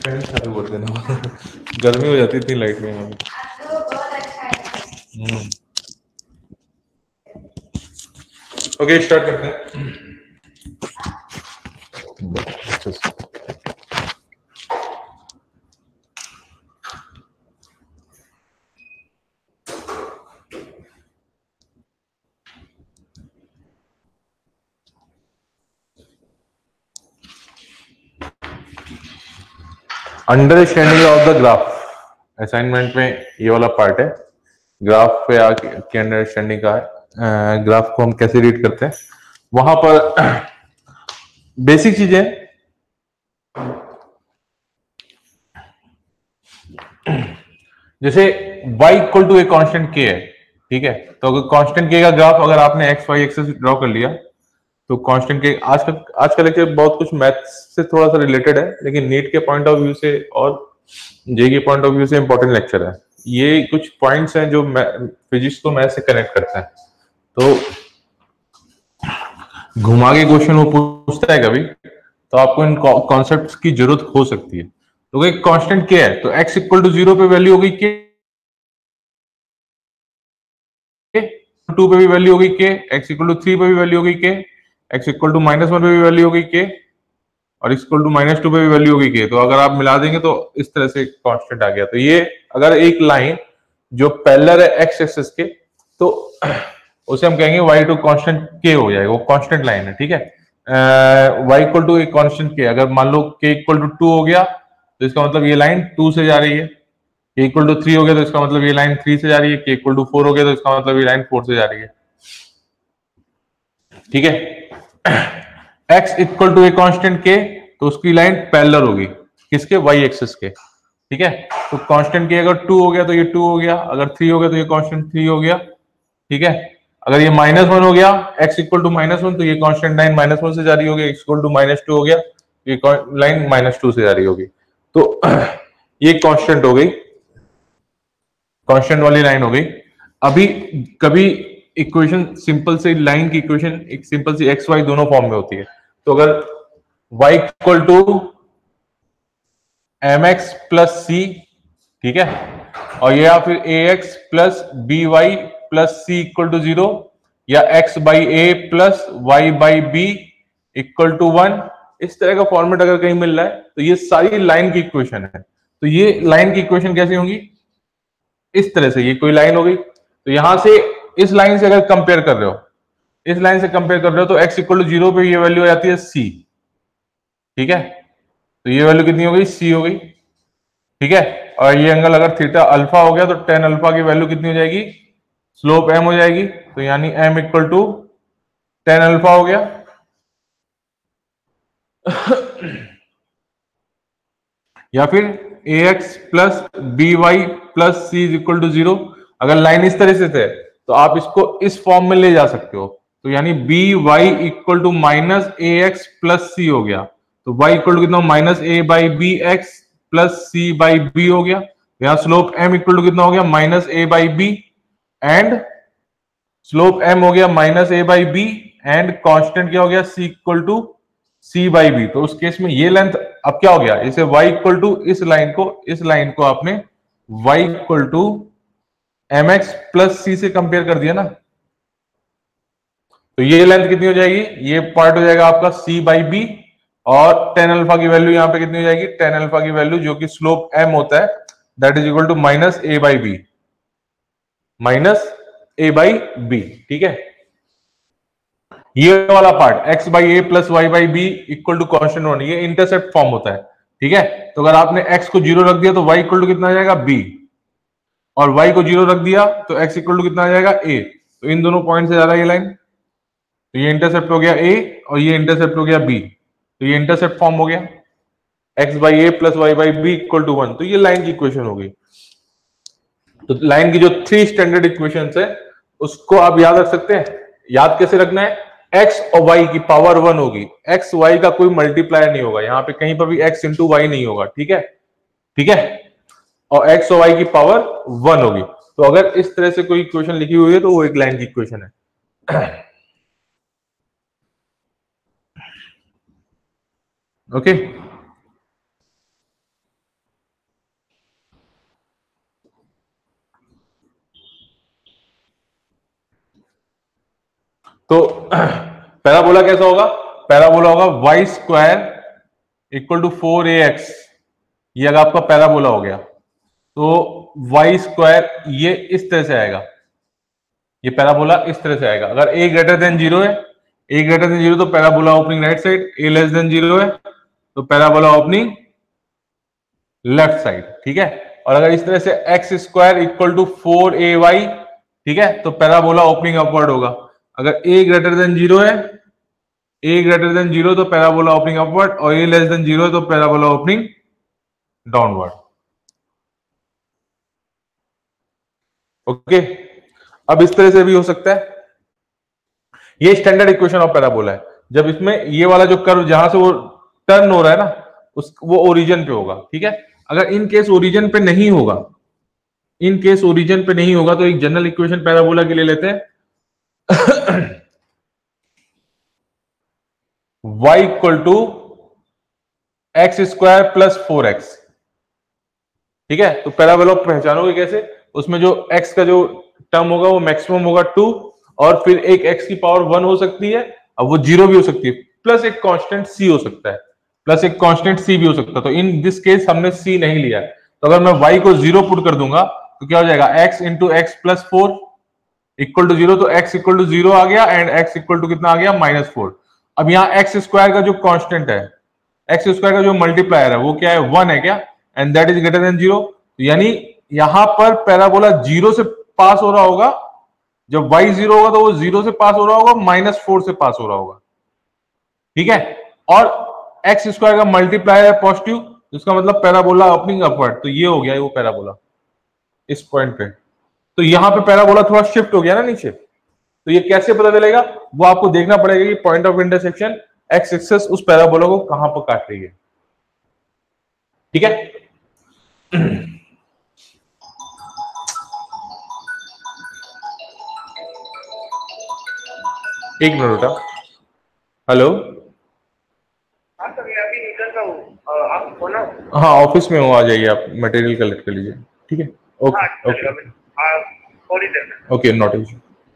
Fan चालू कर देना गर्मी हो जाती थी लाइट में यहाँ पे। ओके स्टार्ट करते हैं। Understanding of the graph, assignment में ये वाला पार्ट है। ग्राफ पे आके अंडरस्टैंडिंग का है। ग्राफ को हम कैसे रीड करते हैं वहां पर बेसिक चीजें, जैसे y equal to a constant k है, ठीक है। तो अगर कांस्टेंट k का ग्राफ अगर आपने एक्स वाई एक्सेस ड्रॉ कर लिया तो कांस्टेंट के आज का लेक्चर बहुत कुछ मैथ्स से थोड़ा सा रिलेटेड है, लेकिन नीट के पॉइंट ऑफ व्यू से और जे के पॉइंट ऑफ व्यू से इंपॉर्टेंट लेक्चर है। ये कुछ पॉइंट्स हैं जो फिजिक्स को मैथ से कनेक्ट करते हैं। तो घुमा के क्वेश्चन वो पूछता है कभी, तो आपको इन कॉन्सेप्ट्स की जरूरत हो सकती है। तो एक कांस्टेंट क्या है, तो x इक्वल टू 0 पे वैल्यू होगी k, 2 पे भी वैल्यू होगी k, x इक्वल टू 3 पे भी वैल्यू होगी k, x इक्वल टू -1 पे भी वैल्यू होगी k, और x इक्वल टू -2 पे भी वैल्यू होगी k। तो अगर आप मिला देंगे तो इस तरह से कांस्टेंट आ गया। तो ये अगर एक लाइन जो पैरेलल है x एक्सिस के, तो उसे हम कहेंगे y टू कांस्टेंट k हो जाएगा, वो कांस्टेंट लाइन है, ठीक है। y इक्वल टू एक कांस्टेंट k, अगर मान लो k इक्वल टू 2 हो गया तो इसका मतलब ये लाइन 2 से जा रही है। k इक्वल टू 3 हो गया तो इसका मतलब ये लाइन 3 से जा रही है। k इक्वल टू 4 हो गया तो इसका मतलब ये लाइन 4 से जा रही है, ठीक है। x equal to a constant k, तो उसकी लाइन पैरेलल होगी किसके, y एक्सिस के, ठीक है। तो कांस्टेंट k अगर 2 हो गया तो ये 2 हो गया, अगर 3 हो गया तो ये कांस्टेंट 3 हो गया, ठीक है। अगर ये -1 हो गया, x इक्वल टू -1, तो ये कांस्टेंट लाइन -1 से जा रही होगी। x इक्वल टू -2 हो गया, ये लाइन -2 से जा रही होगी। तो ये कांस्टेंट हो गई, कांस्टेंट वाली लाइन हो गई। अभी कभी इक्वेशन सिंपल से लाइन की इक्वेशन एक सिंपल सी एक्स वाई दोनों फॉर्म में होती है। तो अगर y equal to M x plus c, ठीक है, और या फिर a x plus b y plus c equal to 0, या x by a plus y by b equal to 1, इस तरह का फॉर्मेट अगर कहीं मिल रहा है तो ये सारी लाइन की इक्वेशन है। तो ये लाइन की इक्वेशन कैसी होंगी, इस तरह से। ये कोई लाइन हो गई, तो यहां से इस लाइन से अगर कंपेयर कर रहे हो, इस लाइन से कंपेयर कर रहे हो, तो x इक्वल टू 0 पे ये वैल्यू आ जाती है c, ठीक है। तो ये वैल्यू कितनी हो गई, c हो गई, ठीक है। और ये एंगल अगर थीटा अल्फा हो गया तो tan अल्फा की वैल्यू कितनी हो जाएगी, स्लोप m हो जाएगी। तो यानी m equal to tan alpha हो गया। या फिर ax plus b y plus c is equal to 0। अगर लाइन इस तरह से थे तो आप इसको इस फॉर्म में ले जा सकते हो। तो यानी b y equal to minus a x plus c हो गया। तो y इक्वल टू कितना, minus a by b x plus c by b हो गया। यहाँ स्लोप m इक्वल टू कितना हो गया, minus a by b, and slope m हो गया minus a by b, and constant क्या हो गया, c equal to c by b. तो उस केस में ये लेंथ अब क्या हो गया, इसे y इक्वल टू इस लाइन को आपने y equal to M x plus सी से कंपेयर कर दिया ना। तो ये लेंथ कितनी हो जाएगी, ये पार्ट हो जाएगा आपका c बाई बी, और tan अल्फा की वैल्यू यहां पे कितनी हो जाएगी, tan अल्फा की वैल्यू जो कि स्लोप m होता है, that is equal to minus a by b, minus a by b, ठीक है। ये वाला part x by a plus y by b equal to constant one, ये इंटरसेप्ट फॉर्म होता है, ठीक है। तो अगर आपने x को 0 रख दिया तो y इक्वल टू कितना आ जाएगा, b, और y को 0 रख दिया तो x इक्वल टू कितना आ जाएगा, a। तो इन दोनों पॉइंट से जा रहा है ये लाइन, तो ये इंटरसेप्ट हो गया a और ये इंटरसेप्ट हो गया b। तो ये इंटरसेप्ट फॉर्म हो गया, x by a plus y by b equal to 1। तो ये लाइन की इक्वेशन हो गई। तो लाइन की जो 3 स्टैंडर्ड इक्वेशंस है उसको आप याद रख सकते हैं। याद कैसे रखना है, x और y की पावर 1 होगी, x y का कोई मल्टीप्लायर नहीं होगा, यहाँ पे कहीं पर भी x इंटू वाई नहीं होगा, ठीक है, ठीक है। और x और y की पावर 1 होगी। तो अगर इस तरह से कोई इक्वेशन लिखी हुई है तो वो एक लाइन की इक्वेशन है। ओके तो पैराबोला कैसा होगा? पैराबोला होगा Y square equal to 4ax, ये अगर आपका पैराबोला हो गया तो वाई स्क्वायर ये इस तरह से आएगा, ये पैराबोला इस तरह से आएगा। अगर a ग्रेटर देन जीरो है, a ग्रेटर देन जीरो तो parabola opening right side, a less than zero है तो पैराबोला ओपनिंग लेफ्ट साइड, ठीक है। और अगर इस तरह से x square equal to 4ay, ठीक है, तो पैराबोला ओपनिंग अपवर्ड होगा। अगर a ग्रेटर देन जीरो है, a ग्रेटर देन जीरो तो पैराबोला ओपनिंग अपवर्ड, और a लेस देन जीरो है तो पैराबोला ओपनिंग डाउनवर्ड। ओके, अब इस तरह से भी हो सकता है। ये स्टैंडर्ड इक्वेशन ऑफ पैराबोला है, जब इसमें ये वाला जो कर्व जहां से वो टर्न हो रहा है ना, उस वो ओरिजिन पे होगा, ठीक है। अगर इन केस ओरिजिन पे नहीं होगा, इन केस ओरिजिन पे नहीं होगा तो एक जनरल इक्वेशन पैराबोला के लिए लेते हैं y equal to x square plus 4x, ठीक है। तो पैराबोला पहचानोगे कैसे? उसमें जो x का जो टर्म होगा वो मैक्सिमम होगा 2, और फिर एक x की पावर 1 हो सकती है, अब वो जीरो भी हो सकती है, प्लस एक कांस्टेंट c हो सकता है, प्लस एक कांस्टेंट c भी हो सकता है। तो इन दिस केस हमने c नहीं लिया है, तो अगर मैं y को जीरो पुट कर दूंगा तो क्या हो जाएगा? x into x plus 4 equal to zero, तो x इक्वल टू जीरो आ गया, एंड x इक्वल टू कितना आ गया? -4। अब यहाँ एक्स स्क्वायर का जो कांस्टेंट है, एक्स स्क्वायर का जो मल्टीप्लायर है वो क्या है? 1 है क्या? And that is greater than zero, यानी यहां पर पैराबोला जीरो से पास हो रहा होगा, जब y जीरो होगा तो वो जीरो से पास हो रहा होगा, -4 से पास हो रहा होगा, ठीक है। और एक्स स्क्वायर का मल्टीप्लायर है पॉजिटिव, इसका मतलब पैराबोला ओपनिंग अपवर्ड, तो ये हो गया वो पैराबोला इस पॉइंट पे। तो यहां पे पैराबोला थोड़ा शिफ्ट हो गया ना नीचे, तो ये कैसे पता चलेगा? वो आपको देखना पड़ेगा कि point of intersection x axis उस पैराबोला को कहां पर काट रही है, ठीक है। एक मिनट बेटा, हेलो। हाँ सर, मैं अभी निकल रहा हूँ, आप हो ना? हाँ ऑफिस में हो, आ जाइए आप, मटेरियल कलेक्ट कर लीजिए, ठीक है। हाँ ओके चलेगा, ओके मैं थोड़ी देर में। Okay, not issue.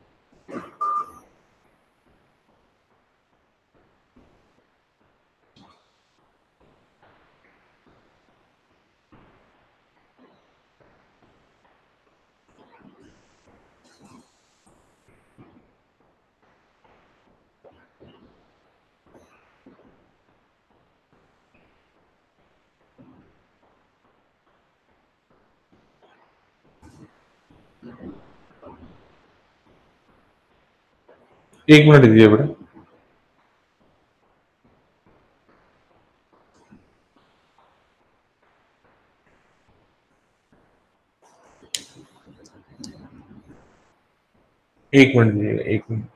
एक मिनट दीजिए बेटा। एक मिनट दीजिए, एक मिनट।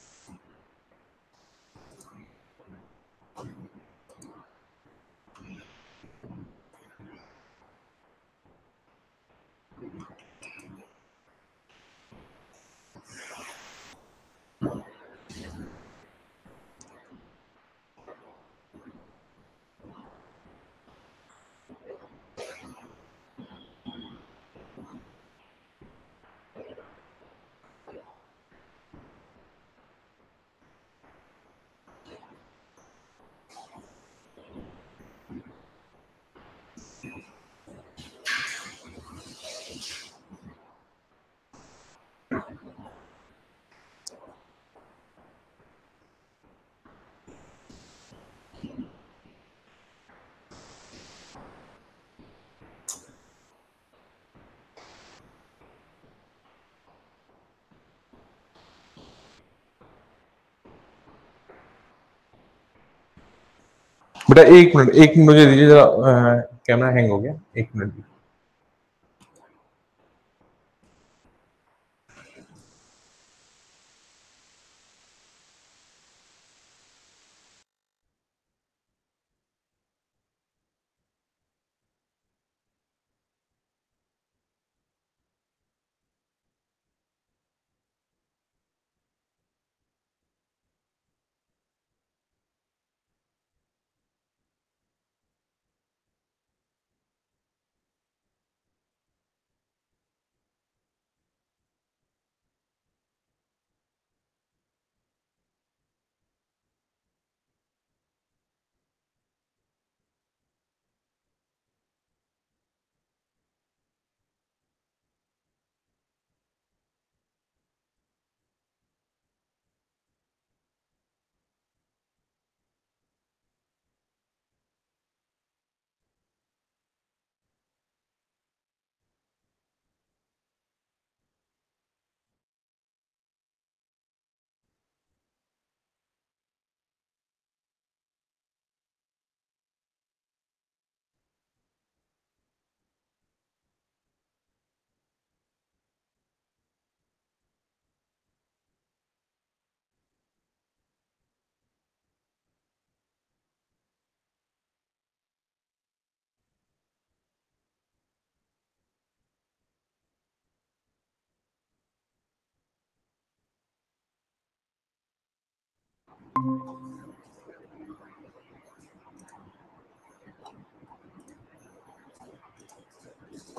बेटा एक मिनट, एक मिनट मुझे दीजिए जरा, कैमरा हैंग हो गया, एक मिनट।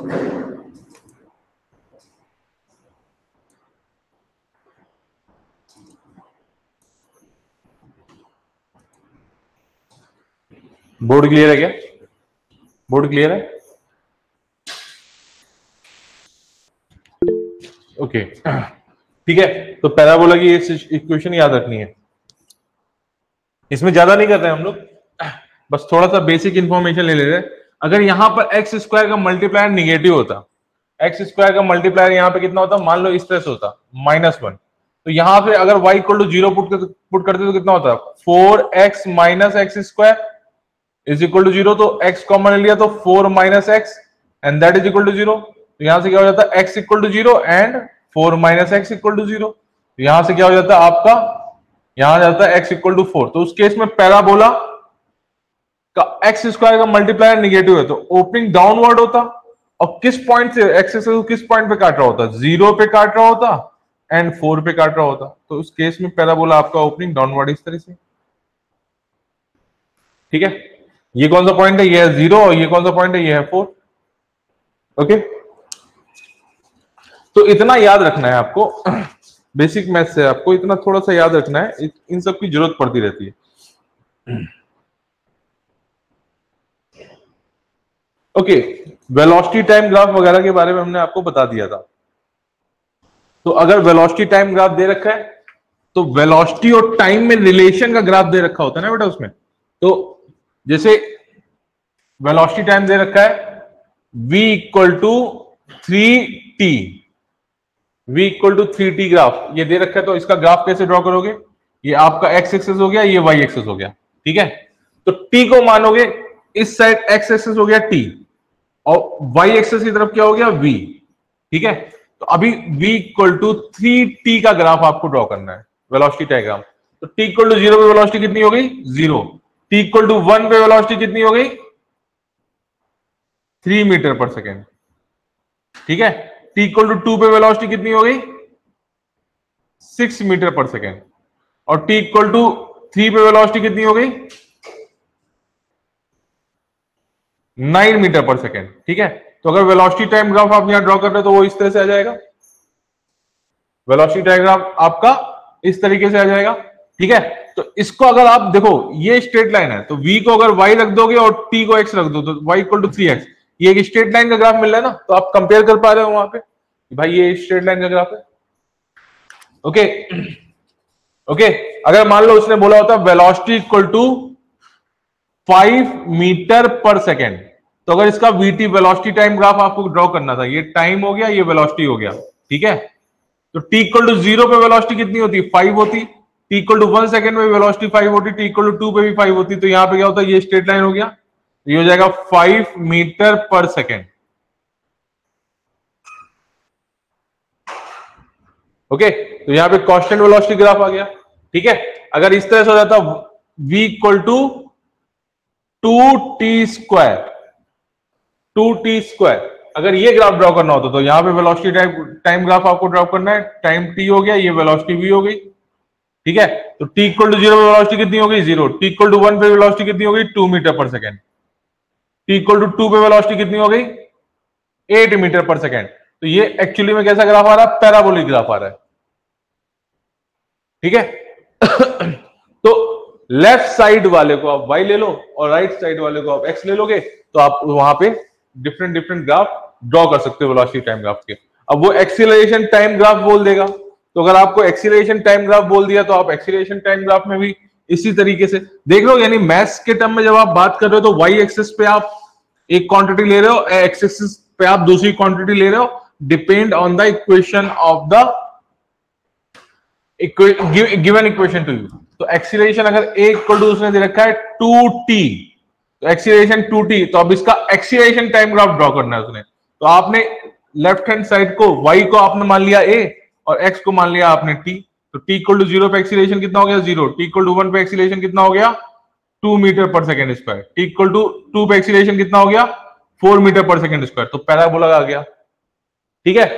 बोर्ड क्लियर है क्या? बोर्ड क्लियर है? ओके ठीक है। तो पैराबोला की इक्वेशन याद रखनी है, इसमें ज्यादा नहीं कर रहे हैं हम लोग, बस थोड़ा सा बेसिक इंफॉर्मेशन ले ले रहे हैं। अगर यहां पर एक्स स्क्वायर का मल्टीप्लायर निगेटिव होता, एक्स स्क्वायर का मल्टीप्लायर यहां पे कितना होता, मान लो इस तरह से होता -1, तो यहां पे अगर y इक्वल टू 0 पुट करते तो कितना होता, 4x minus x square is equal to 0। तो x कॉमन ले लिया तो 4 minus x and that is equal to 0। तो यहां से क्या हो जाता है, x इक्वल टू 0 एंड 4 माइनस एक्स इक्वल टू 0। तो यहां से क्या हो जाता है आपका, यहां जाता है x इक्वल टू 4। तो उस केस में पैराबोला का एक्स स्क्वायर का मल्टीप्लायर निगेटिव है तो ओपनिंग डाउनवर्ड होता, और किस पॉइंट से एक्स एक्सिस किस पॉइंट पे काट रहा होता, 0 पे काट रहा होता एंड 4 पे काट रहा होता। तो उस केस में पैराबोला आपका ओपनिंग डाउनवर्ड इस तरह से, ठीक है। ये कौन सा पॉइंट है, ये है 0, और ये कौन सा पॉइंट है, ये है 4। ओके, तो इतना याद रखना है आपको, बेसिक मैथ से आपको इतना थोड़ा सा याद रखना है, इन सब की जरूरत पड़ती रहती है। ओके, वेलोसिटी टाइम ग्राफ वगैरह के बारे में हमने आपको बता दिया था। तो अगर वेलोसिटी टाइम ग्राफ दे रखा है तो वेलोसिटी और टाइम में रिलेशन का ग्राफ दे रखा होता है ना बेटा उसमें। तो जैसे वेलोसिटी टाइम दे रखा है v equal to 3t, v equal to 3t graph ये दे रखा है, तो इसका ग्राफ कैसे ड्रॉ करोगे, ये आपका x एक्सिस हो गया, ये y एक्सिस हो गया, ठीक है। तो t को मानोगे, इस साइड x एक्सिस हो गया t और y एक्सिस की तरफ क्या हो गया v, ठीक है। तो अभी v इक्वल टू 3t का ग्राफ आपको ड्रॉ करना है, वेलोसिटी डायग्राम। तो t इक्वल टू 0 पे वेलोसिटी कितनी हो गई, 0। t इक्वल टू 1 पे वेलोसिटी कितनी हो गई, 3 मीटर पर सेकेंड, ठीक है। t इक्वल टू 2 पे वेलोसिटी कितनी हो गई, 6 मीटर पर सेकेंड, और t इक्वल टू 3 पे वेलोसिटी कितनी हो गई, 9 मीटर पर सेकेंड, ठीक है। तो अगर वेलोसिटी टाइम ग्राफ आप यहां ड्रॉ कर रहे हो तो वो इस तरह से आ जाएगा, वेलोसिटी डायग्राम आपका इस तरीके से आ जाएगा, ठीक है। तो इसको अगर आप देखो, ये स्ट्रेट लाइन है, तो v को अगर y रख दोगे और t को x रख दो तो y इक्वल टू 3x, ये एक स्ट्रेट लाइन का ग्राफ मिल रहा है ना। तो आप कंपेयर कर पा रहे हो वहां पे कि भाई ये स्ट्रेट लाइन का ग्राफ है। ओके ओके, अगर मान लो उसने बोला होता वेलोसिटी इक्वल टू 5 मीटर पर सेकेंड, तो अगर इसका vt वेलोसिटी टाइम ग्राफ आपको ड्रॉ करना था, ये टाइम हो गया, ये वेलोसिटी हो गया, ठीक है। तो t इक्वल टू 0 पे वेलोसिटी कितनी होती, 5 होती, t इक्वल टू 1 सेकेंड में वेलोसिटी 5 होती, t इक्वल टू 2 पे भी 5 होती। तो यहां पे क्या होता है, ये स्ट्रेट लाइन हो गया, ये हो जाएगा 5 मीटर पर सेकेंड। ओके, तो यहां पे कांस्टेंट वेलोसिटी ग्राफ आ गया, ठीक है। अगर इस तरह से हो जाता v equal to 2t square, 2t square, अगर ये ग्राफ ड्रॉ करना होता तो यहां पे वेलोसिटी टाइम ग्राफ आपको ड्रॉ करना है, टाइम t हो गया, ये वेलोसिटी v हो गई, ठीक है। तो t इक्वल टू 0 पे वेलोसिटी कितनी हो गई, 0। t इक्वल टू 1 पे वेलोसिटी कितनी हो गई, 2 मीटर पर सेकेंड। t इक्वल टू 2 पे वेलोसिटी कितनी हो गई, 8 मीटर पर सेकेंड। तो ये एक्चुअली में कैसा ग्राफ आ रहा है, पैराबोलिक ग्राफ आ रहा है, ठीक है। तो लेफ्ट साइड वाले को आप y ले लो और राइट साइड वाले को आप x ले लोगे, तो आप वहां पे डिफरेंट डिफरेंट ग्राफ ड्रॉ कर सकते हो वेलोसिटी टाइम ग्राफ के। अब वो एक्सीलरेशन टाइम ग्राफ बोल देगा, तो अगर आपको एक्सीलरेशन टाइम ग्राफ बोल दिया तो आप एक्सीलरेशन टाइम ग्राफ में भी इसी तरीके से देख लो। यानी मैथ्स के टर्म में जब आप बात कर रहे हो तो y एक्सिस पे आप एक क्वांटिटी ले रहे हो, x एक्सिस पे आप दूसरी क्वांटिटी ले रहे हो, depend on the equation of the given equation to you. तो एक्सीलरेशन अगर a इक्वल टू उसने दे रखा है 2t, तो एक्सीलरेशन 2t, तो अब इसका एक्सीलरेशन टाइम ग्राफ ड्रॉ करना है उसने। तो आपने लेफ्ट हैंड साइड को y को आपने मान लिया a और x को मान लिया आपने t। तो t इक्वल टू 0 पे एक्सीलरेशन कितना हो गया, 0। t इक्वल टू 1 पे एक्सीलरेशन कितना हो गया, 2 मीटर पर second square. t equal to 2 पे एक्सीलरेशन कितना हो गया, 4 मीटर पर सेकेंड स्क्वायर। तो पैराबोला आ गया, ठीक है।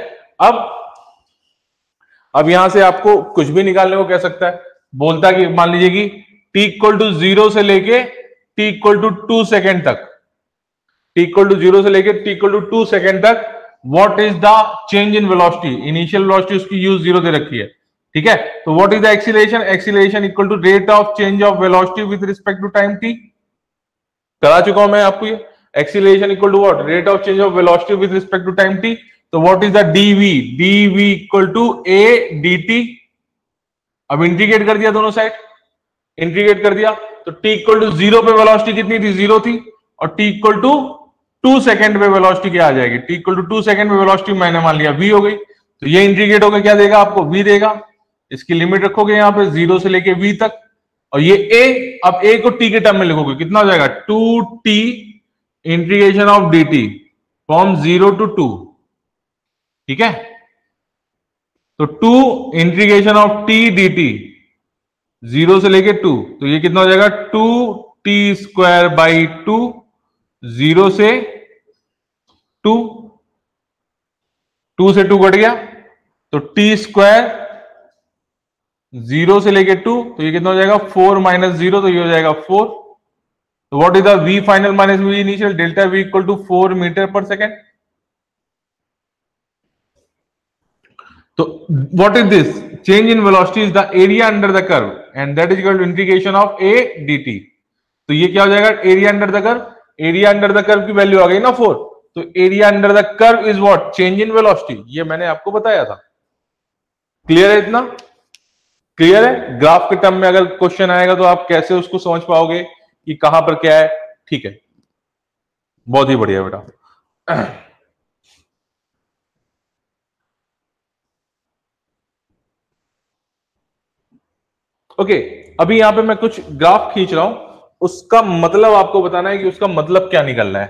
अब यहां से आपको कुछ भी निकालने को कह सकता है, बोलता कि मान लीजिए कि t इक्वल टू 0 से लेके t इक्वल टू 2 सेकेंड तक, t इक्वल टू 0 से लेके t इक्वल टू 2 सेकेंड तक what is the change in velocity, initial velocity उसकी u 0 दे रखी है, ठीक है। तो what is the acceleration, acceleration equal to rate of change of velocity with respect to time t, करा चुका हूं मैं आपको ये। Acceleration equal to what, rate of change of velocity with respect to time t। तो what is the dv, dv equal to a dt। अब integrate कर दिया दोनों साइड, इंटीग्रेट कर दिया तो t इक्वल टू 0 पे वेलोसिटी कितनी थी, 0 थी, और t इक्वल टू 2 सेकंड पे वेलोसिटी क्या आ जाएगी, t इक्वल टू 2 सेकंड पे वेलोसिटी मैंने मान लिया v हो गई। तो ये इंटीग्रेट होकर क्या देगा आपको, v देगा। इसकी लिमिट रखोगे यहां पे 0 से लेके v तक, और ये a, अब a को t के टर्म में लिखोगे, कितना हो जाएगा 2t integration of dt from 0 to 2, ठीक है। तो 2 इंटीग्रेशन ऑफ t dt 0 से लेके 2, तो ये कितना हो जाएगा 2t स्क्वायर बाई 2, 0 से 2, 2 से 2 कट गया, तो t स्क्वायर 0 से लेके 2, तो ये कितना हो जाएगा 4 माइनस 0, तो ये हो जाएगा 4। तो what is the v final minus v initial, delta v equal to 4 meter पर सेकेंड। तो what is this, change in velocity is the area under the curve and that is equal to integration of a dt। तो ये क्या हो जाएगा, area under the curve, area under the curve की value आ गई ना 4, तो area under the curve is what, change in velocity, ये मैंने आपको बताया था। क्लियर है, इतना क्लियर है। ग्राफ के टर्म में अगर क्वेश्चन आएगा तो आप कैसे उसको समझ पाओगे कि कहां पर क्या है, ठीक है, बहुत ही बढ़िया बेटा। ओके, अभी यहां पे मैं कुछ ग्राफ खींच रहा हूं, उसका मतलब आपको बताना है कि उसका मतलब क्या निकल रहा है।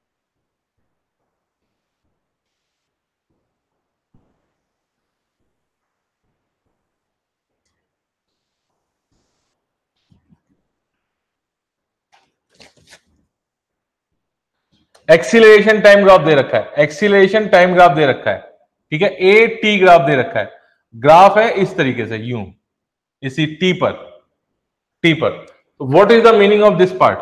एक्सीलरेशन टाइम ग्राफ दे रखा है, एक्सीलरेशन टाइम ग्राफ दे रखा है, ठीक है, ए टी ग्राफ दे रखा है। ग्राफ है इस तरीके से, यूं इसी टी पर, तो what is the meaning of this part,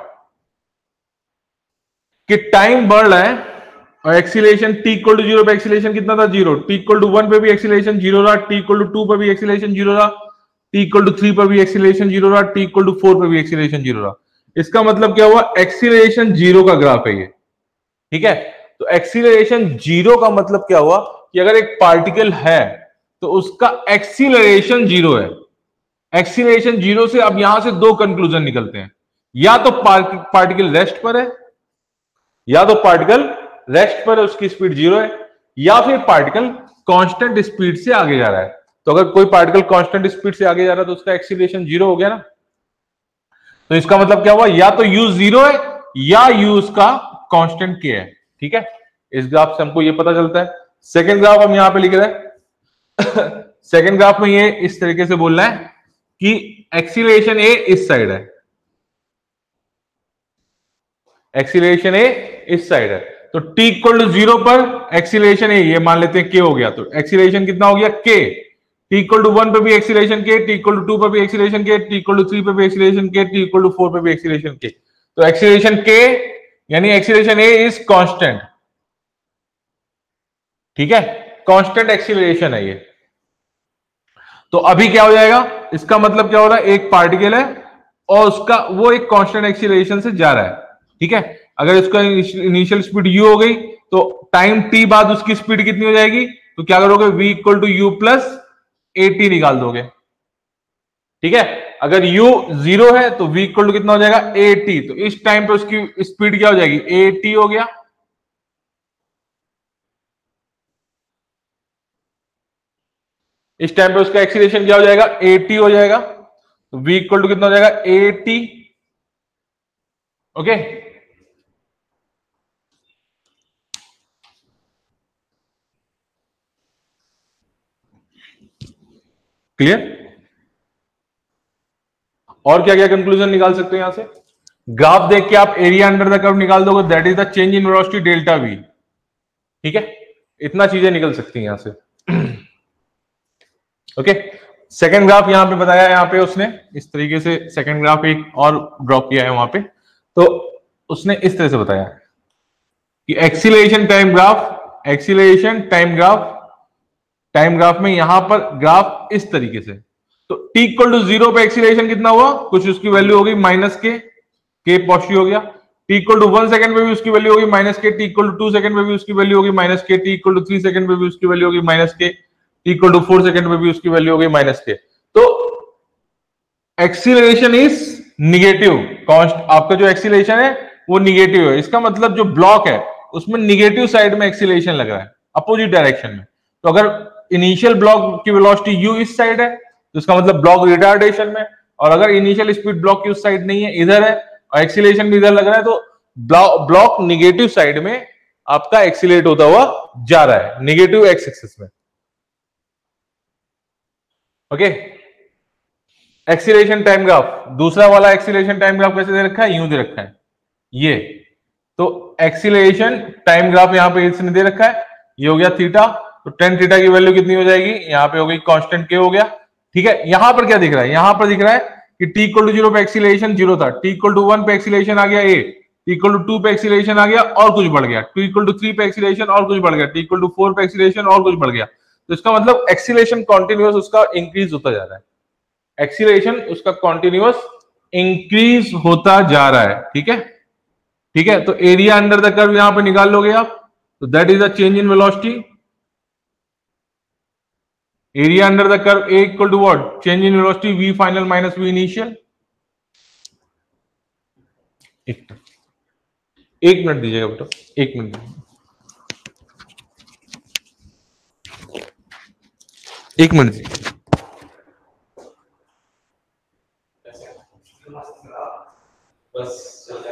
कि टाइम बढ़ रहा है और एक्सीलरेशन टी इक्वल टू 0 पे एक्सीलरेशन कितना था, 0, टी इक्वल टू 1 पे भी एक्सीलरेशन 0 रहा, टी इक्वल टू 2 पे भी एक्सीलरेशन 0 रहा, टी इक्वल टू 3 पर भी एक्सीलरेशन 0 रहा, टी इक्वल टू 4 पे भी एक्सीलरेशन 0 रहा। इसका मतलब क्या हुआ, एक्सीलरेशन 0 का ग्राफ है ये, ठीक है। तो एक्सीलरेशन 0 का मतलब क्या हुआ कि अगर एक पार्टिकल है तो उसका एक्सीलरेशन 0 है। एक्सीलरेशन 0 से अब यहां से दो कंक्लूजन निकलते हैं, या तो पार्टिकल रेस्ट पर है, या तो पार्टिकल रेस्ट पर है उसकी स्पीड 0 है, या फिर पार्टिकल कांस्टेंट स्पीड से आगे जा रहा है। तो अगर कोई पार्टिकल कांस्टेंट स्पीड से आगे जा रहा है तो उसका एक्सीलरेशन 0 हो गया ना। तो इसका मतलब क्या हुआ, या तो u 0 है या u उसका कांस्टेंट k है, ठीक है। इस ग्राफ से हमको ये पता चलता है। सेकंड ग्राफ हम यहां पे लिख रहे हैं। सेकंड ग्राफ में ये इस तरीके से बोल रहा है कि एक्सीलरेशन a इस साइड है, एक्सीलरेशन a इस साइड है, तो t इक्वल टू 0 पर एक्सीलरेशन a ये मान लेते हैं k हो गया, तो एक्सीलरेशन कितना हो गया k। t इक्वल टू 1 पे भी acceleration k, t equal to 2 पे भी acceleration k, t equal to 3 पे भी acceleration k, t equal to 4 पे भी एक्सीलरेशन k। तो एक्सीलरेशन k यानी एक्सीलरेशन a इज कांस्टेंट, ठीक है, कांस्टेंट एक्सीलरेशन है ये। तो अभी क्या हो जाएगा, इसका मतलब क्या हो रहा है, एक पार्टिकल है और उसका वो एक कांस्टेंट एक्सीलरेशन से जा रहा है, ठीक है। अगर इसका इनिशियल स्पीड u हो गई तो टाइम t बाद उसकी स्पीड कितनी हो जाएगी, तो क्या करोगे, v equal to u plus at निकाल दोगे, ठीक है। अगर u 0 है तो v इक्वल टू कितना हो जाएगा at, तो इस टाइम पे उसकी स्पीड क्या हो जाएगी, at हो गया। इस टाइम पे उसका एक्सीलरेशन क्या हो जाएगा, at हो जाएगा, तो v इक्वल टू कितना हो जाएगा at, ओके। क्लियर। और क्या क्या कंक्लूजन निकाल सकते हो यहां से, ग्राफ देख के आप एरिया अंडर द कर्व निकाल दोगे, that is the change in velocity delta v, ठीक है। इतना चीजें निकल सकती हैं यहां से, ओके। सेकंड ग्राफ यहां पे बताया, यहां पे उसने इस तरीके से सेकंड ग्राफ एक और ड्रॉ किया है वहां पे, तो उसने इस तरह से बताया, कि एक्सीलरेशन टाइम ग्राफ में यहां पर ग्राफ इस तरीके से, तो t इक्वल टू 0 पे एक्सीलरेशन कितना हुआ, कुछ उसकी वैल्यू होगी माइनस के पॉजिटिव हो गया। t इक्वल टू 1 सेकंड पे भी उसकी वैल्यू होगी माइनस के, t इक्वल टू 2 सेकंड पे भी उसकी वैल्यू होगी माइनस के, t इक्वल टू 3 सेकंड पे भी उसकी वैल्यू होगी माइनस के, t इक्वल टू 4 सेकंड पे भी उसकी वैल्यू होगी माइनस के। तो एक्सीलरेशन इज निगेटिव कॉन्स्ट, आपका जो एक्सीलरेशन है वो निगेटिव है। इसका मतलब जो ब्लॉक है उसमें निगेटिव साइड में एक्सीलरेशन लग रहा है, अपोजिट डायरेक्शन में। तो अगर इनिशियल ब्लॉक की वेलोसिटी u इस साइड है तो इसका मतलब ब्लॉक रिटार्डेशन में, और अगर इनिशियल स्पीड ब्लॉक की उस साइड नहीं है, इधर है, और एक्सीलरेशन भी इधर लग रहा है, तो ब्लॉक निगेटिव साइड में आपका एक्सीलरेट होता हुआ जा रहा है, निगेटिव एक्स एक्सिस में। ओके, एक्सीलरेशन टाइम ग्राफ, दूसरा वाला एक्सीलरेशन टाइम ग्राफ कैसे दे रखा है, यूं दे रखा है ये। तो एक्सीलरेशन टाइम ग्राफ यहां पे इसने दे रखा है, ये हो गया थीटा, तो टेन थीटा की वैल्यू कितनी हो जाएगी, यहां पे हो गई कांस्टेंट के हो गया। ठीक है, यहां पर क्या दिख रहा है, यहां पर दिख रहा है कि t इक्वल टू 0 पे एक्सीलरेशन 0 था, t इक्वल टू 1 पे एक्सीलरेशन आ गया a, t इक्वल टू 2 पे एक्सीलरेशन आ गया और कुछ बढ़ गया, t इक्वल टू 3 पे एक्सीलरेशन और कुछ बढ़ गया, t इक्वल टू 4 पे एक्सीलरेशन और कुछ बढ़ गया। तो इसका मतलब एक्सीलरेशन कॉन्टिन्यूअस उसका इंक्रीज होता जा रहा है, एक्सीलरेशन उसका कॉन्टिन्यूअस इंक्रीज होता जा रहा है। ठीक है, ठीक है, तो एरिया अंडर द कर्व यहां पे निकाल लोगे आप, तो that is a change in velocity. Area under the curve A equal to what, change in velocity v final minus v initial. एक मिनट दीजिएगा बेटा, एक मिनट, एक मिनट दीजिए। बस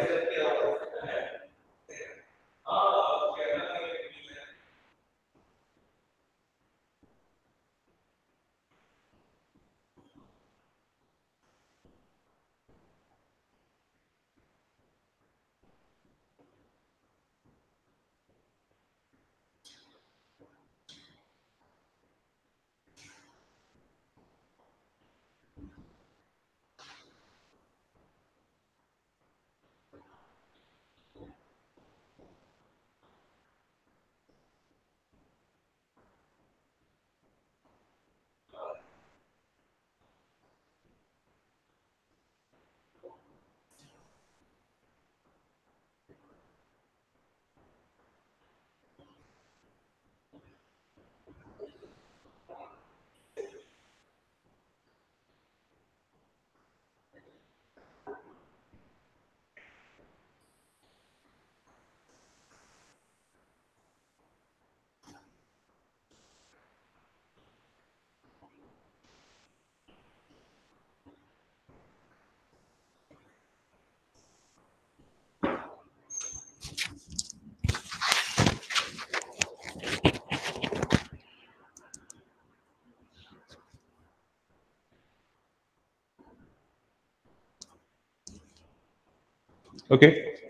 ओके,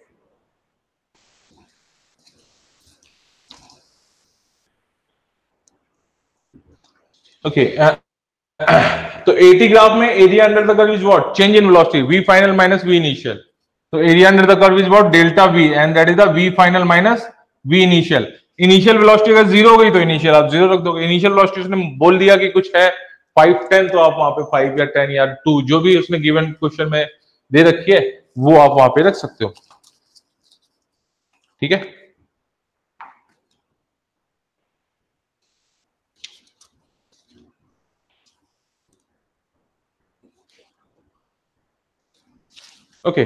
ओके, तो 80 ग्राफ में area under the curve is what, change in velocity v final minus v initial. तो area under the curve is what, delta v, and that is the v final minus v initial. Initial velocity अगर 0 हो गई तो initial आप 0 रख दोगे। Initial velocity उसने बोल दिया कि कुछ है 5 10, तो आप वहां पे 5 या 10 या 2 जो भी उसने गिवन क्वेश्चन में दे रखी है वो आप वहां पे रख सकते हो। ठीक है, ओके,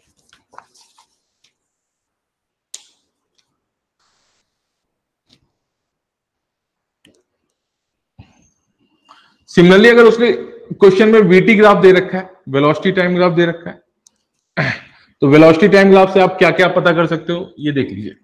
सिमिलरली अगर उसने क्वेश्चन में वीटी ग्राफ दे रखा है, वेलोसिटी टाइम ग्राफ दे रखा है, तो वेलोसिटी टाइम ग्राफ से आप क्या क्या पता कर सकते हो ये देख लीजिए।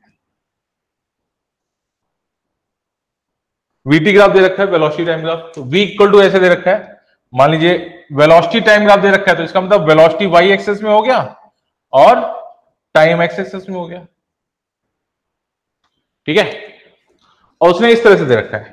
वीटी ग्राफ दे रखा है, वेलोसिटी टाइम ग्राफ, तो v इक्वल टू ऐसे दे रखा है, मान लीजिए वेलोसिटी टाइम ग्राफ दे रखा है, तो इसका मतलब वेलोसिटी y एक्सिस में हो गया और टाइम x एक्सिस में हो गया। ठीक है, और उसने इस तरह से दे रखा है,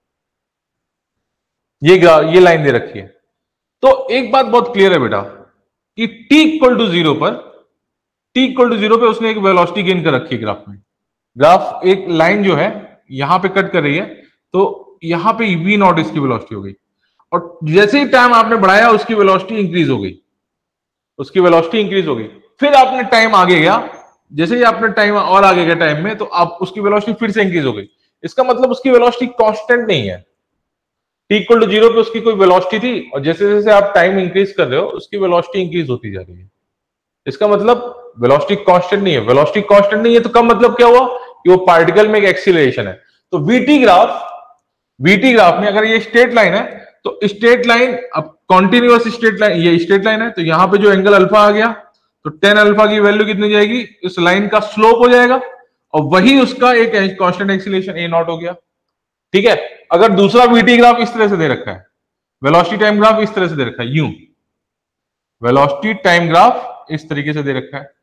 ये लाइन दे रखी है। तो एक बात बहुत क्लियर है बेटा कि t इक्वल टू 0 पर, t इक्वल टू 0 पे उसने एक वेलोसिटी गेन कर रखी है ग्राफ में। ग्राफ एक लाइन जो है यहां पे कट कर रही है, तो यहां पे वी नॉट इसकी वेलोसिटी हो गई, और जैसे ही टाइम आपने बढ़ाया उसकी वेलोसिटी इंक्रीज हो गई, उसकी वेलोसिटी इंक्रीज हो गई। फिर आपने टाइम आगे गया, जैसे ही आपने टाइम और आगे गया टाइम में, तो आप उसकी वेलोसिटी फिर से इंक्रीज हो गई। इसका मतलब उसकी वेलोसिटी कांस्टेंट नहीं है। t इक्वल टू 0 पे उसकी कोई वेलोसिटी थी, और जैसे जैसे आप टाइम इंक्रीज कर रहे हो उसकी वेलोसिटी इंक्रीज होती जा रही है। इसका मतलब वेलोसिटी कांस्टेंट नहीं है। वेलोसिटी कांस्टेंट नहीं है तो कम मतलब क्या हुआ कि वो पार्टिकल में एक एक्सीलरेशन है। तो वीटी ग्राफ में अगर ये स्ट्रेट लाइन है, तो स्ट्रेट लाइन अब कॉन्टिन्यूअस स्ट्रेट लाइन, ये स्ट्रेट लाइन है, तो यहां पे जो एंगल अल्फा आ गया, तो टेन अल्फा की वैल्यू कितनी हो जाएगी, इस लाइन का स्लोप हो जाएगा, और वही उसका एक कांस्टेंट एक्सीलरेशन ए नॉट हो गया। ठीक है। अगर दूसरा वीटी ग्राफ इस तरह से दे रखा है, वेलोसिटी टाइम ग्राफ इस तरह से दे रखा है, यूं वेलोसिटी टाइम ग्राफ इस तरीके से दे रखा है,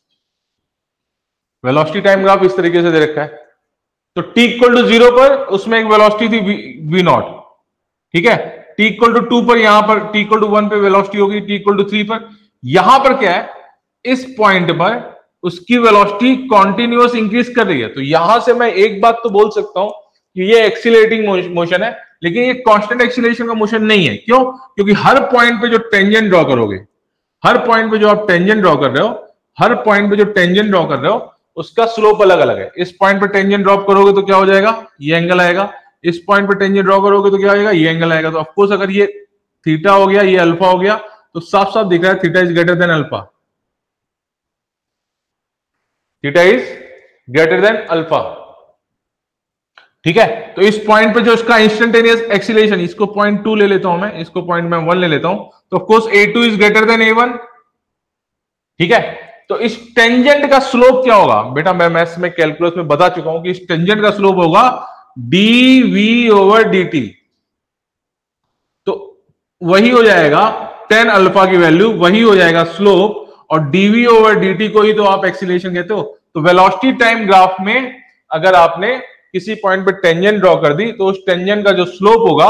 वेलोसिटी टाइम ग्राफ इस तरीके से दे रखा है, तो t इक्वल टू 0 पर उसमें एक वेलोसिटी थी v नॉट, ठीक है। t इक्वल टू 2 पर, यहां पर t इक्वल टू 1 पे वेलोसिटी होगी, t इक्वल टू 3 पर। यहां पर क्या है, इस पॉइंट पर उसकी वेलोसिटी कॉन्टिन्यूअस इंक्रीज कर रही है। तो यहां से मैं एक बात तो बोल सकता हूं कि ये एक्सीलरेटिंग मोशन है, लेकिन ये कांस्टेंट एक्सीलरेशन का मोशन नहीं है। क्यों? क्योंकि हर पॉइंट पे जो टेंजेंट ड्रॉ करोगे, हर पॉइंट पे जो आप टेंजेंट ड्रॉ कर रहे हो, हर पॉइंट पे जो टेंजेंट ड्रॉ कर रहे हो उसका स्लोप अलग अलग है। इस पॉइंट पे टेंजेंट ड्रॉप करोगे तो क्या हो जाएगा, ये एंगल आएगा। इस पॉइंट पे टेंजेंट ड्रॉ करोगे तो क्या आएगा, ये एंगल आएगा। तो ऑफकोर्स अगर ये थीटा हो गया, ये अल्फा हो गया, तो साफ साफ दिख रहा है theta is greater than alpha, theta is greater than alpha. ठीक है। तो इस पॉइंट पे जो इसका इंस्टेंटेनियस एक्सीलरेशन, इसको पॉइंट 2 ले लेता हूं मैं, इसको पॉइंट मैं 1 ले लेता हूं, तो of course a2 is greater then a1। ठीक है। तो इस टेंजेंट का स्लोप क्या होगा बेटा, मैं मैथ्स में कैलकुलस में बता चुका हूं कि इस टेंजेंट का स्लोप होगा dv ओवर dt। तो वही हो जाएगा tan अल्फा की वैल्यू, वही हो जाएगा स्लोप, और dv ओवर dt को ही तो आप एक्सीलरेशन कहते हो। तो वेलोसिटी टाइम ग्राफ में अगर आपने किसी पॉइंट पे टेंजेंट ड्रॉ कर दी, तो उस टेंजेंट का जो स्लोप होगा,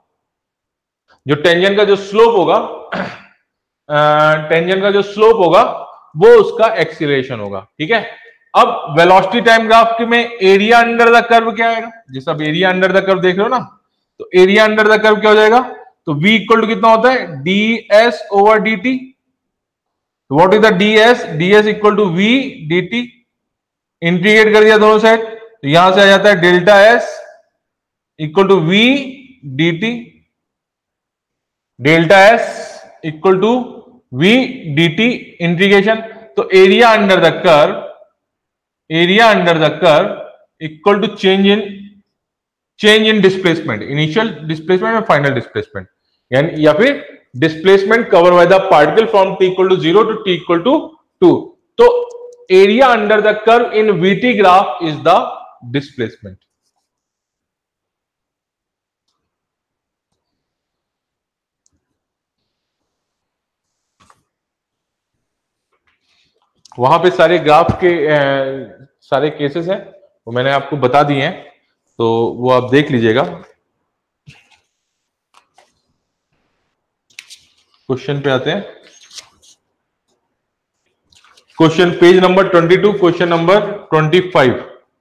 टेंजेंट का जो स्लोप होगा वो उसका एक्सीलरेशन होगा। ठीक है। अब वेलोसिटी टाइम ग्राफ में एरिया अंडर द कर्व क्या आएगा, जैसे अब एरिया अंडर द कर्व देख रहे हो ना, तो एरिया अंडर द कर्व क्या हो जाएगा, तो v इक्वल टू कितना होता है, ds over dt। What is the ds equal to v dt। Integrate कर दिया दोनों साइड, तो यहां से आ जाता है delta s equal to v dt, delta s equal to v dt integration. तो area under the curve equal to change in displacement, initial displacement और फाइनल डिस्प्लेसमेंट, यानी या फिर displacement cover by the particle from t equal to 0 to t equal to 2। तो area under the कर्व इन vt graph is the displacement. वहां पे सारे ग्राफ के सारे केसेस हैं, वो मैंने आपको बता दिए हैं, तो वो आप देख लीजिएगा। क्वेश्चन पे आते हैं। Question page number 22, question number 25।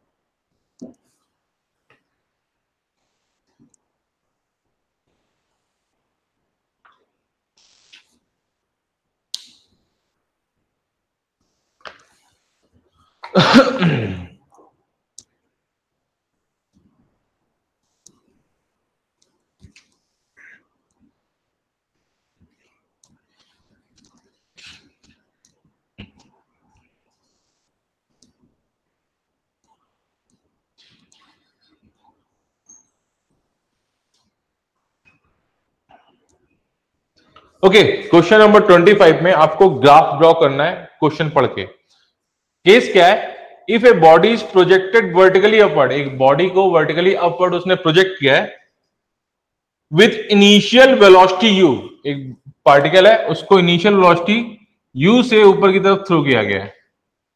Okay, question number 25 में आपको ग्राफ ड्रॉ करना है क्वेश्चन पढ़ के। केस क्या है, if a body is projected vertically upward, एक बॉडी को वर्टिकली अपवर्ड उसने प्रोजेक्ट किया है विथ इनिशियल वेलोसिटी u, एक पार्टिकल है उसको इनिशियल वेलोसिटी u से ऊपर की तरफ थ्रो किया गया है।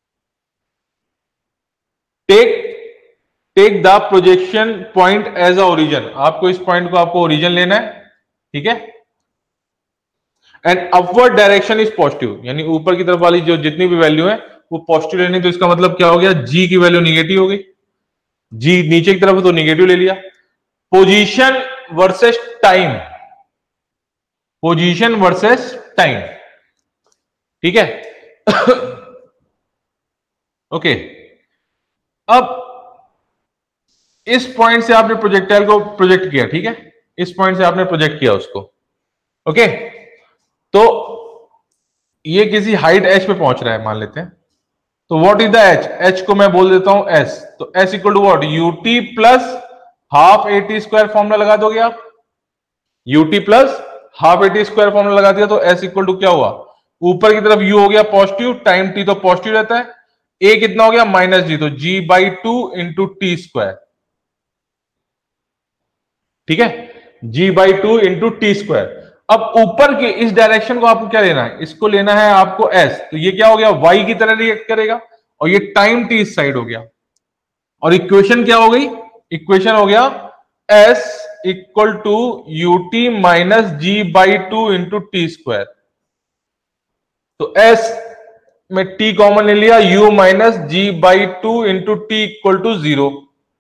Take the projection point as a origin, आपको इस पॉइंट को आपको ओरिजिन लेना है। ठीक है। And upward direction is positive, यानी ऊपर की तरफ वाली जो जितनी भी वैल्यू है वो पॉजिटिव लेनी, तो इसका मतलब क्या हो गया, जी की वैल्यू निगेटिव हो गई, जी नीचे की तरफ तो निगेटिव ले लिया। Position versus time, position versus time, ठीक है। ओके, अब इस पॉइंट से आपने प्रोजेक्टाइल को प्रोजेक्ट किया, ठीक है, इस पॉइंट से आपने प्रोजेक्ट किया उसको, ओके। तो ये किसी हाइट एच पे पहुंच रहा है मान लेते हैं, तो what is the H, H को मैं बोल देता हूं एस, तो S equal to what, UT plus half AT square formula लगा दोगे आप, UT plus half AT square formula लगा दिया, तो एस इक्वल टू क्या हुआ, ऊपर की तरफ यू हो गया पॉजिटिव, टाइम टी तो पॉजिटिव रहता है, ए कितना हो गया माइनस जी, तो G by two into T square, ठीक है, G by two into T square. अब ऊपर के इस डायरेक्शन को आपको क्या लेना है, इसको लेना है आपको एस, तो ये क्या हो गया, वाई की तरह रिएक्ट करेगा, और ये टाइम टी इस साइड हो गया, और इक्वेशन क्या हो गई, इक्वेशन हो गया S equal to UT minus G by two into T square, तो एस में टी कॉमन ले लिया, u minus G by two into T equal to 0,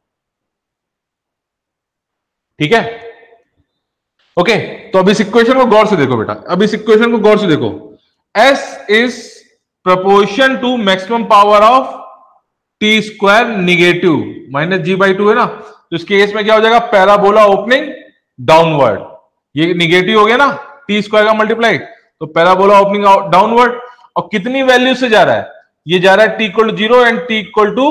ठीक है, ओके। तो अब इस इक्वेशन को गौर से देखो बेटा, अब इस इक्वेशन को गौर से देखो, s is proportion to maximum power of T square negative minus G by two है ना, तो इस केस में क्या हो जाएगा, पैराबोला ओपनिंग डाउनवर्ड, ये निगेटिव हो गया ना टी स्क्वायर का मल्टीप्लाई, तो पैराबोला ओपनिंग डाउनवर्ड, और कितनी वैल्यू से जा रहा है, ये जा रहा है T equal to 0 and T equal to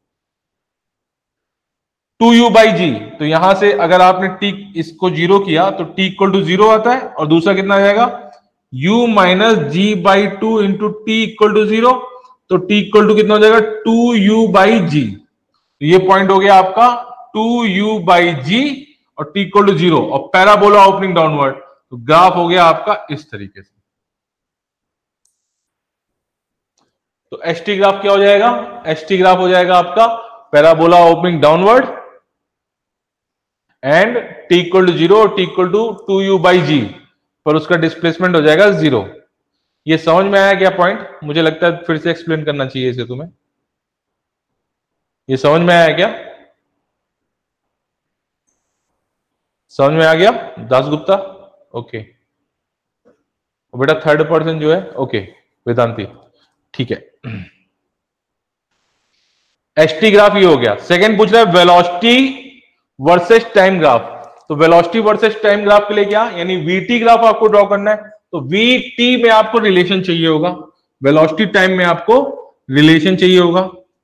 2u by G, तो यहां से अगर आपने टी इसको 0 किया तो टी इक्वल टू 0 आता है, और दूसरा कितना आ जाएगा, u minus G by two into T equal to 0, तो टी इक्वल टू कितना हो जाएगा 2u बाई जी, तो ये पॉइंट हो गया आपका 2u बाई जी, और टी इक्वल टू 0, और पैराबोला ओपनिंग डाउनवर्ड, तो ग्राफ हो गया आपका इस तरीके से। तो एच टी ग्राफ क्या हो जाएगा, एच टी ग्राफ हो जाएगा आपका parabola opening downward and T equal to 0 और T equal to 2u by G, पर उसका डिस्प्लेसमेंट हो जाएगा 0। ये समझ में आया क्या पॉइंट, मुझे लगता है फिर से एक्सप्लेन करना चाहिए इसे तुम्हें, ये समझ में आया क्या, समझ में आ गया दासगुप्ता, ओके। बेटा थर्ड पर्सन जो है, ओके वेदांती, ठीक है। एचटी ग्राफ ये हो गया। सेकंड पूछ रहा है वेलोसिटी वर्सेस टाइम ग्राफ, तो वेलोसिटी वर्सेस टाइम ग्राफ के लिए क्या, यानी वीटी ग्राफ आपको ड्रॉ करना है, तो वीटी में आपको रिलेशन चाहिए होगा, वेलोसिटी टाइम में आपको रिलेशन चाहिए होगा,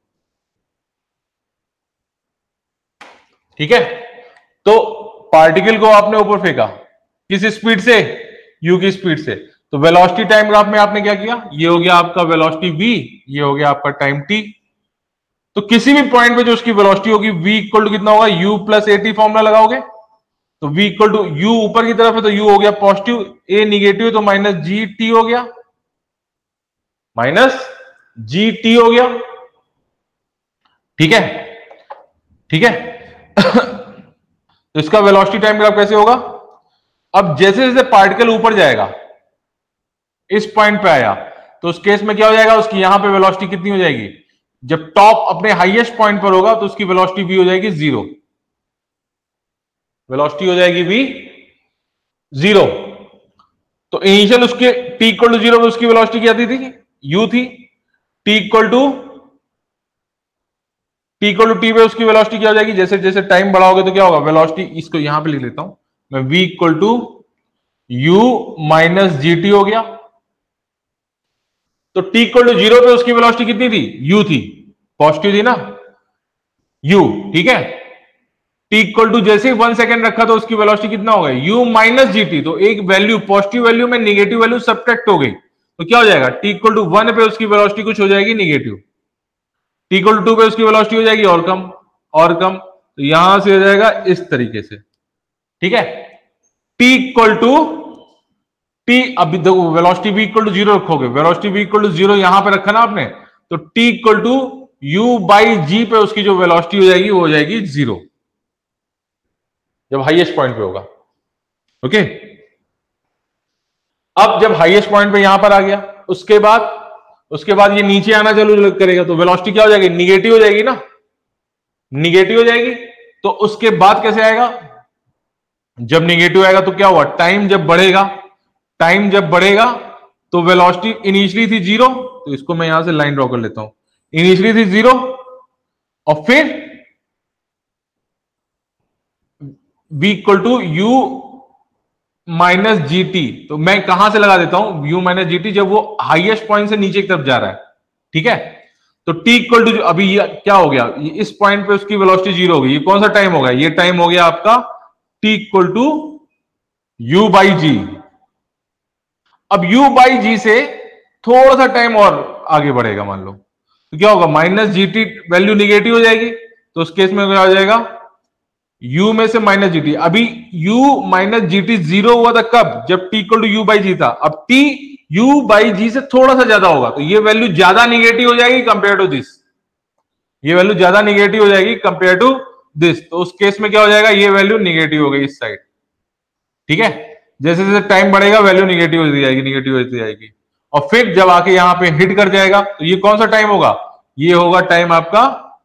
ठीक है। तो पार्टिकल को आपने ऊपर फेंका किस स्पीड से, यू की स्पीड से, तो वेलोसिटी टाइम ग्राफ में आपने क्या किया, ये हो गया आपका वेलोसिटी v, ये हो गया आपका टाइम t, तो किसी भी पॉइंट पे जो उसकी वेलोसिटी होगी v इक्वल टू कितना होगा, u plus A T formula लगाओगे, तो v इक्वल टू u ऊपर की तरफ है तो u हो गया पॉजिटिव, a निगेटिव तो माइनस जी टी हो गया, माइनस जी टी हो गया, ठीक है, ठीक है। तो इसका वेलोसिटी टाइम ग्राफ कैसे होगा, अब जैसे जैसे पार्टिकल ऊपर जाएगा इस पॉइंट पे आया, तो उस केस में क्या हो जाएगा, उसकी यहां पे वेलोसिटी कितनी हो जाएगी, जब टॉप अपने हाईएस्ट पॉइंट पर होगा तो उसकी वेलोसिटी v हो जाएगी 0, वेलोसिटी हो जाएगी v 0, तो इनिशियल उसके t इक्वल टू 0 पे उसकी वेलोसिटी क्या थी u थी, t इक्वल टू t पे उसकी वेलोसिटी क्या हो जाएगी, जैसे जैसे टाइम बढ़ाओगे तो क्या होगा, वेलोसिटी, इसको यहां पे लिख लेता हूं मैं, v equal to u minus G T हो गया, तो t इक्वल टू 0 पे उसकी वेलोसिटी कितनी थी, u थी, पॉजिटिव थी ना u, ठीक है। t इक्वल टू जैसे ही 1 सेकेंड रखा तो उसकी वेलोसिटी कितना हो गया, u माइनस जी टी, तो एक वैल्यू पॉजिटिव वैल्यू में नेगेटिव वैल्यू सब्ट्रैक्ट हो गई, तो क्या हो जाएगा, t इक्वल टू 1 पे उसकी वेलोसिटी कुछ हो जाएगी निगेटिव, t इक्वल टू 2 पे उसकी वेलोसिटी हो जाएगी और कम और कम, तो यहां से हो जाएगा इस तरीके से, ठीक है। t इक्वल टू टी, अभी देखो वेलोसिटी v इक्वल टू 0 रखोगे, वेलोसिटी v इक्वल टू 0 यहां पे रखा ना आपने, तो t equal to u by G पे उसकी जो वेलोसिटी हो जाएगी वो हो जाएगी 0, जब हाईएस्ट पॉइंट पे होगा, ओके। अब जब हाईएस्ट पॉइंट पे यहां पर आ गया, उसके बाद उसके बाद ये नीचे आना चालू करेगा तो वेलोसिटी क्या हो जाएगी, निगेटिव हो जाएगी ना, निगेटिव हो जाएगी। तो उसके बाद कैसे आएगा, जब निगेटिव आएगा तो क्या हुआ, टाइम जब बढ़ेगा, टाइम जब बढ़ेगा तो वेलोसिटी इनिशियली थी 0, तो इसको मैं यहां से लाइन ड्रॉ कर लेता हूं, इनिशियली थी 0 और फिर v equal to U minus G T. तो मैं कहां से लगा देता हूं, u माइनस जी टी, जब वो हाईएस्ट पॉइंट से नीचे की तरफ जा रहा है, ठीक है। तो t इक्वल टू, अभी ये क्या हो गया, इस पॉइंट पे उसकी वेलोसिटी 0 हो गई, ये कौन सा टाइम हो गया, ये टाइम हो गया आपका t equal to u by G. अब u बाई जी से थोड़ा सा टाइम और आगे बढ़ेगा मान लो, तो क्या होगा, minus G T value negative हो जाएगी, तो उस केस में क्या हो जाएगा, u में से माइनस जी टी। अभी u माइनस जी टी 0 हुआ था कब, जब t equal to U by G था। अब t u बाई जी से थोड़ा सा ज्यादा होगा, तो ये वैल्यू ज्यादा निगेटिव हो जाएगी कंपेयर टू दिस, ये वैल्यू ज्यादा निगेटिव हो जाएगी कंपेयर टू दिस। तो उस केस में क्या हो जाएगा, ये वैल्यू निगेटिव हो गई इस साइड, ठीक है। जैसे जैसे टाइम बढ़ेगा वैल्यू निगेटिव होती जाएगी, निगेटिव होती जाएगी, और फिर जब आके यहां पे हिट कर जाएगा तो ये कौन सा टाइम होगा, ये होगा टाइम आपका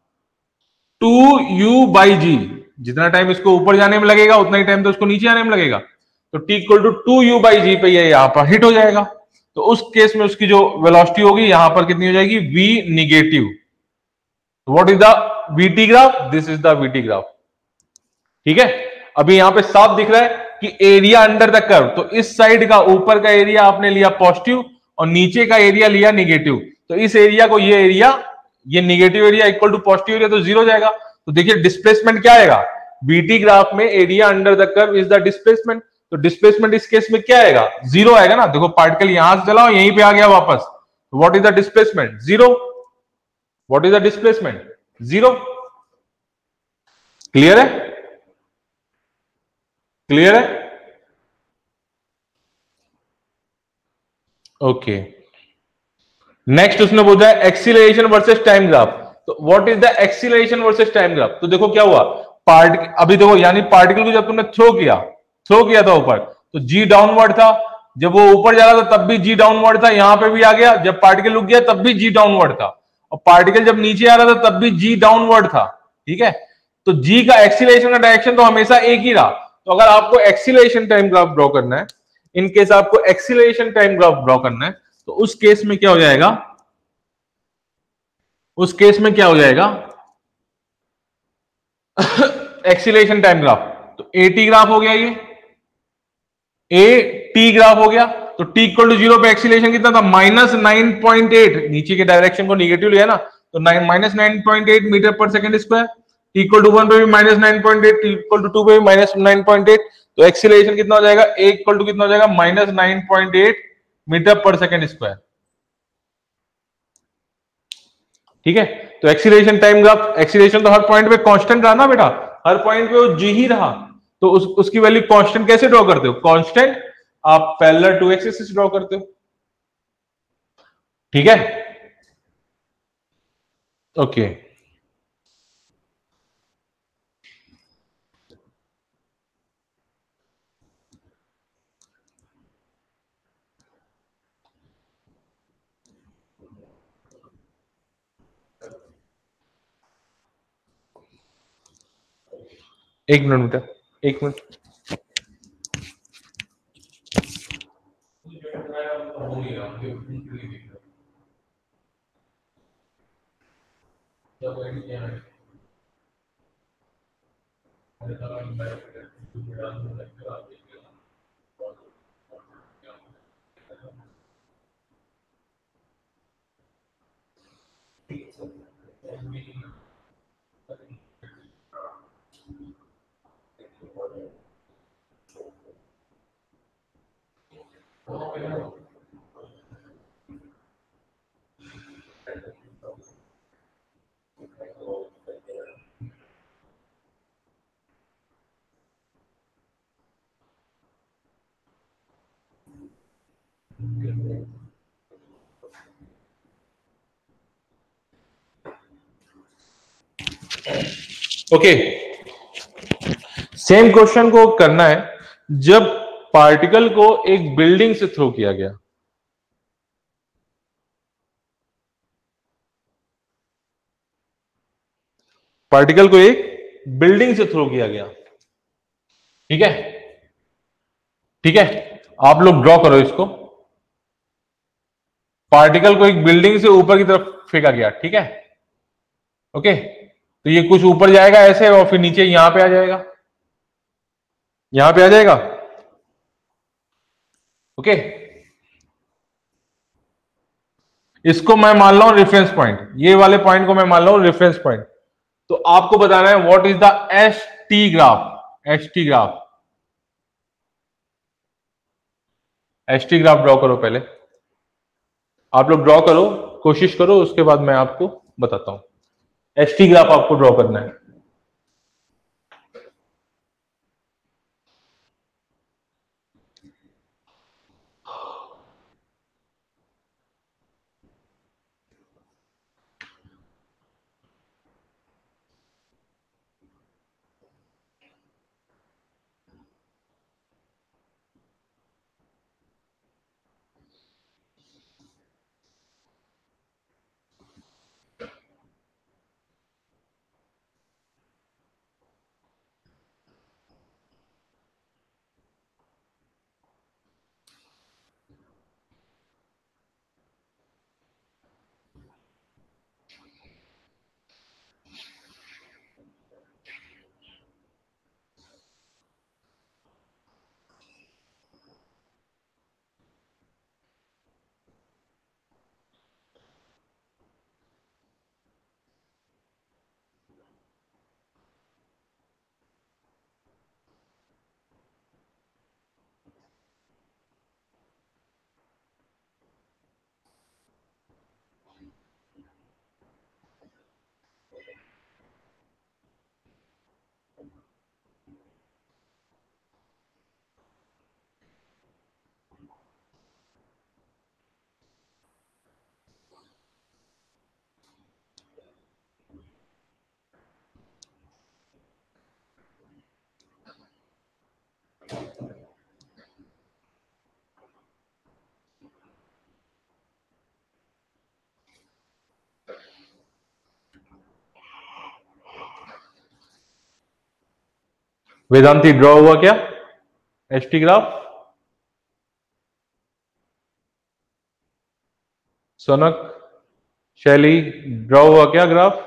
2u बाई जी। जितना टाइम इसको ऊपर जाने में लगेगा उतना ही टाइम तो उसको नीचे आने में लगेगा, तो t equal to 2u by G पे ये यहां पर हिट हो जाएगा। तो उस केस में उसकी जो वेलोसिटी होगी यहां पर कितनी हो जाएगी, v negative. What is the vt graph, this is the vt graph, ठीक है। अभी यहां पे साफ दिख रहा है कि एरिया अंडर द कर्व, तो इस साइड का ऊपर का एरिया आपने लिया पॉजिटिव और नीचे का एरिया लिया निगेटिव, तो इस एरिया को ये एरिया, ये negative area equal to positive area, तो 0 हो जाएगा। तो देखिए डिस्प्लेसमेंट क्या आएगा, बीटी ग्राफ में area under the curve is the displacement, तो डिस्प्लेसमेंट इस केस में क्या आएगा, 0 आएगा ना। देखो पार्टिकल यहां से चला और यहीं पे आ गया वापस, what is the displacement, 0। What is the displacement, 0। Clear है, क्लियर है, ओके। नेक्स्ट उसने बोला है एक्सीलरेशन वर्सेस टाइम ग्राफ। तो what is the acceleration versus time graph, तो देखो क्या हुआ, अभी देखो यानी पार्टिकल को जब तुमने थ्रो किया था ऊपर, तो जी डाउनवर्ड था, जब वो ऊपर जा रहा था तब भी जी डाउनवर्ड था, यहां पे भी आ गया, जब पार्टिकल रुक गया तब भी जी डाउनवर्ड था, और पार्टिकल जब नीचे आ रहा था तब भी जी डाउनवर्ड था, ठीक है। तो जी का एक्सीलरेशन का डायरेक्शन तो हमेशा एक ही रहा। तो अगर आपको एक्सीलरेशन टाइम ग्राफ ड्रॉ करना है, इन केस आपको एक्सीलरेशन टाइम ग्राफ ड्रॉ करना है, तो उस केस में क्या हो जाएगा, उस केस में क्या हो जाएगा एक्सीलरेशन टाइम ग्राफ, तो ए टी ग्राफ हो गया, ये ए टी ग्राफ हो गया। तो टी इक्वल टू 0 पे एक्सीलरेशन कितना था, माइनस 9.8, नीचे के डायरेक्शन को निगेटिव लिया ना, तो minus 9.8 metre per second square. T equal to 1 पे भी माइनस 9.8, टी इक्वल टू 2 पे भी माइनस 9.8, तो एक्सीलरेशन कितना हो जाएगा, ए इक्वल टू कितना हो जाएगा, minus 9.8 metre per second square, ठीक है। तो एक्सीलरेशन टाइम ग्राफ, एक्सीलरेशन तो हर पॉइंट पे कांस्टेंट रहा ना बेटा, हर पॉइंट पे वो जी ही रहा, तो उसकी वैल्यू कांस्टेंट कैसे ड्रॉ करते हो, कांस्टेंट आप parallel to X axis draw करते हो, ठीक है, ओके। एक मिनट बेटा, एक मिनट। ओके, सेम क्वेश्चन को करना है जब पार्टिकल को एक बिल्डिंग से थ्रो किया गया, पार्टिकल को एक बिल्डिंग से थ्रो किया गया, ठीक है, ठीक है। आप लोग ड्रॉ करो इसको, पार्टिकल को एक बिल्डिंग से ऊपर की तरफ फेंका गया, ठीक है, ओके। तो ये कुछ ऊपर जाएगा ऐसे और फिर नीचे यहां पे आ जाएगा, यहां पे आ जाएगा, ओके। इसको मैं मान ला हूं रेफरेंस पॉइंट, ये वाले पॉइंट को मैं मान ला हूं रेफरेंस पॉइंट। तो आपको बताना है what is the S T graph, S T graph, S T graph draw करो पहले, आप लोग ड्रॉ करो, कोशिश करो, उसके बाद मैं आपको बताता हूं। एस टी ग्राफ आपको ड्रॉ करना है। वेदांती ड्रॉ हुआ क्या एस टी ग्राफ? सोनक, शैली, ड्रॉ हुआ क्या ग्राफ?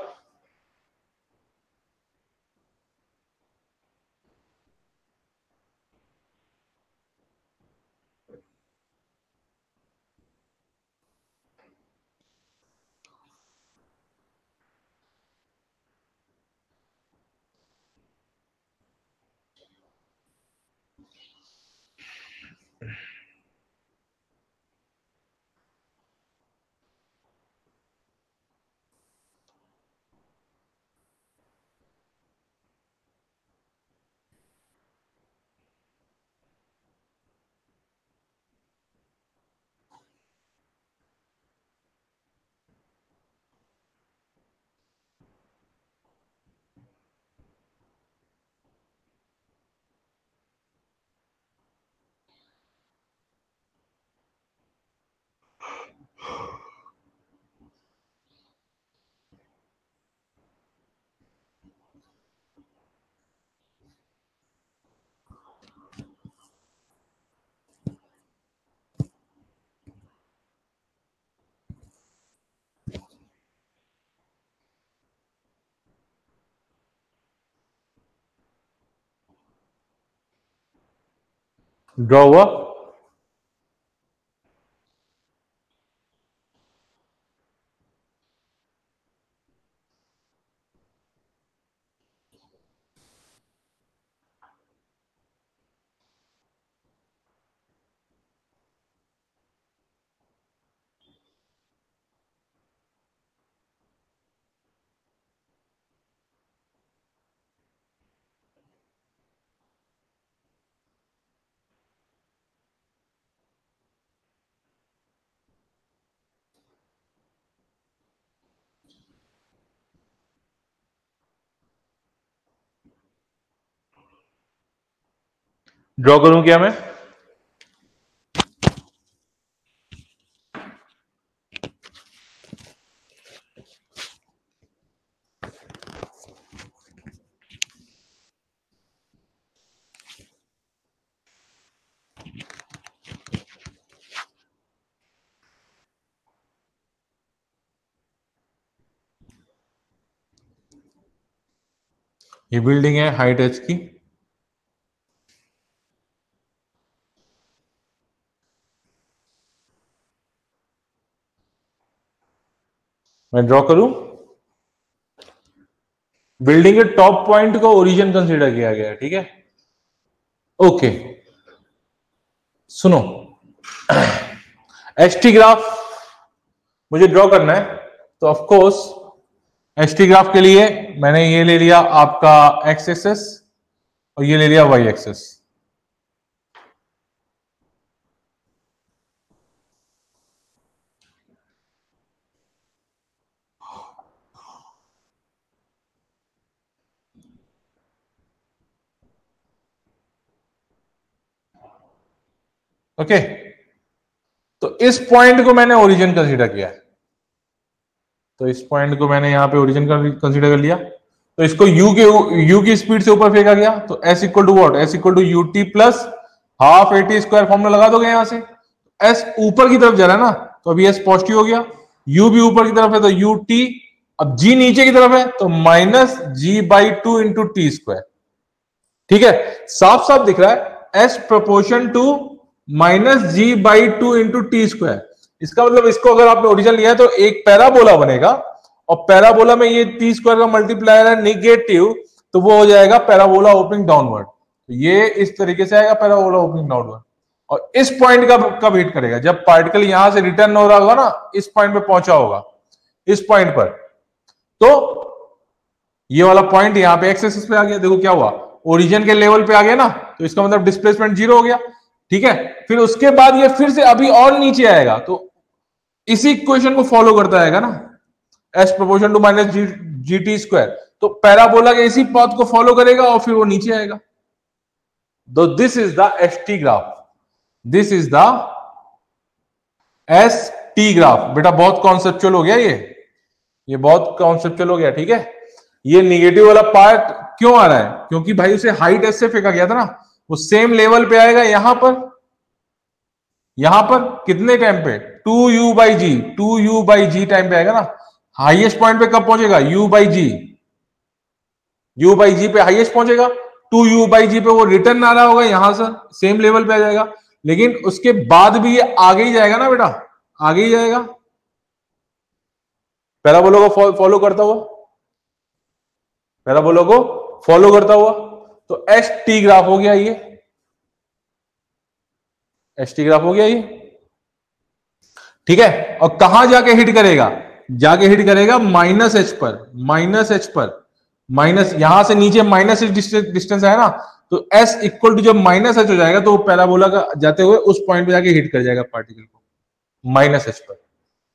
ड्रॉ हुआ? ड्रॉ करूं क्या मैं? ये बिल्डिंग है हाइट h की, मैं ड्रॉ करूं। बिल्डिंग के टॉप पॉइंट को ओरिजिन कंसीडर किया गया है, ठीक है। ओके सुनो, एसटी ग्राफ मुझे ड्रॉ करना है, तो ऑफ कोर्स एसटी ग्राफ के लिए मैंने ये ले लिया आपका एक्स एक्सेस और ये ले लिया वाई एक्सेस। ओके तो इस पॉइंट को मैंने ओरिजिन कंसीडर किया है, तो इस पॉइंट को मैंने यहां पे ओरिजिन कंसीडर कर लिया। तो इसको यू की स्पीड से ऊपर फेंका गया, तो S equal to what, S equal to U T plus half AT square formula लगा दोगे यहां से। एस ऊपर की तरफ जा रहा है ना, तो अभी एस पॉजिटिव हो गया, यू भी ऊपर की तरफ है तो यू टी, अब जी नीचे की तरफ है तो minus G by two into T square. ठीक है, साफ साफ दिख रहा है S proportion to minus G by two into T square. इसका मतलब इसको अगर आपने ओरिजिन लिया है तो एक पैराबोला बनेगा, और पैराबोला में ये टी स्क्वायर का मल्टीप्लायर है निगेटिव, तो वो हो जाएगा पैराबोला ओपनिंग डाउनवर्ड। ये इस तरीके से आएगा पैराबोला ओपनिंग डाउनवर्ड। और इस पॉइंट का कब हिट करेगा, जब पार्टिकल यहां से रिटर्न हो रहा होगा ना, इस पॉइंट पे पहुंचा होगा, इस पॉइंट पर, तो ये वाला पॉइंट यहां पे एक्स एक्सिस पे आ गया। देखो क्या हुआ, ओरिजिन के लेवल पे आ गया ना, तो इसका मतलब डिस्प्लेसमेंट जीरो हो गया। ठीक है, फिर उसके बाद ये फिर से अभी और नीचे आएगा, तो इसी इक्वेशन को फॉलो करता आएगा ना, S proportion to minus G T square, तो पैराबोला के इसी पाथ को फॉलो करेगा और फिर वो नीचे आएगा। तो this is the S T graph, this is the S T graph. बेटा बहुत कॉन्सेप्चुअल हो गया ये बहुत कॉन्सेप्चुअल हो गया। ठीक है, ये निगेटिव वाला पार्ट क्यों आ रहा है, क्योंकि भाई उसे हाइट एस से फेंका गया था ना, वो सेम लेवल पे आएगा यहां पर कितने टाइम पे, 2u by G, 2u by G time पे आएगा ना। हाईएस्ट पॉइंट पे कब पहुंचेगा, u by G, u by G पे हाईएस्ट पहुंचेगा, 2u बाई जी पे वो रिटर्न आ रहा होगा यहां से, सेम लेवल पे आ जाएगा। लेकिन उसके बाद भी ये आगे ही जाएगा ना बेटा, आगे ही जाएगा पैराबोला को फॉलो करता हुआ, पैराबोला को फॉलो करता हुआ। तो एस टी ग्राफ हो गया ये, एस टी ग्राफ हो गया ये। ठीक है, और कहां जाके हिट करेगा, जाके हिट करेगा माइनस एच पर, माइनस एच पर, माइनस यहां से नीचे माइनस एच डिस्टेंस है ना, तो एस इक्वल टू जब माइनस एच हो जाएगा तो वो पैराबोला का जाते हुए उस पॉइंट पे जाके हिट कर जाएगा पार्टिकल को, माइनस एच पर।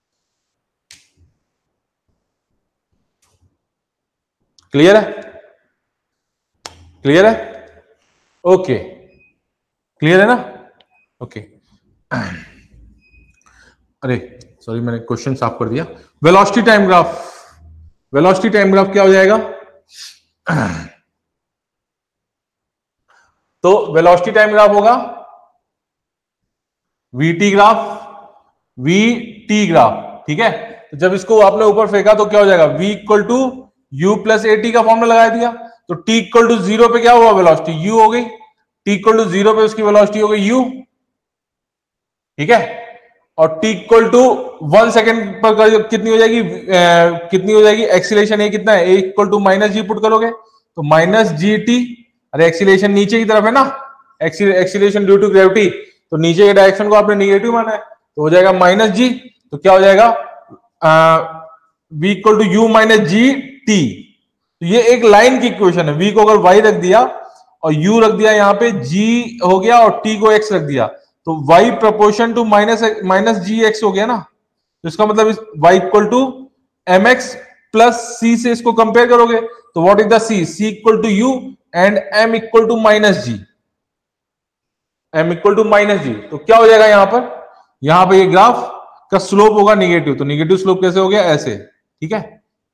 क्लियर है, क्लियर है, ओके क्लियर है ना, ओके। अरे सॉरी मैंने क्वेश्चन साफ कर दिया। Velocity time graph, velocity time graph क्या हो जाएगा, तो वेलोसिटी टाइम ग्राफ होगा वीटी ग्राफ, वीटी ग्राफ। ठीक है, तो जब इसको आपने ऊपर फेंका तो क्या हो जाएगा, v equal to U plus A T का फॉर्मूला लगा दिया, तो t इक्वल टू जीरो पे क्या हुआ, वेलोसिटी u हो गई, t इक्वल टू जीरो पे उसकी वेलोसिटी हो गई u। ठीक है, और t इक्वल टू 1 सेकेंड पर कितनी हो जाएगी, कितनी हो जाएगी एक्सीलरेशन, ए कितना है, a equal to minus G put करोगे तो माइनस जी टी, अरे एक्सीलरेशन नीचे की तरफ है ना, एक्सीलरेशन ड्यू टू ग्रेविटी, तो नीचे के डायरेक्शन को आपने निगेटिव माना है, तो हो जाएगा माइनस जी, तो क्या हो जाएगा v equal to U minus G T. तो ये एक लाइन की इक्वेशन है, v को अगर y रख दिया और u रख दिया यहाँ पे, g हो गया और t को x रख दिया, तो y proportion to minus G X हो गया ना। तो इसका मतलब y equal to M x plus सी से इसको कंपेयर करोगे तो what is the c, c equal to u and m equal to minus G, m equal to minus G. तो क्या हो जाएगा यहां पर ये ग्राफ का स्लोप होगा निगेटिव, तो निगेटिव स्लोप कैसे हो गया, ऐसे। ठीक है,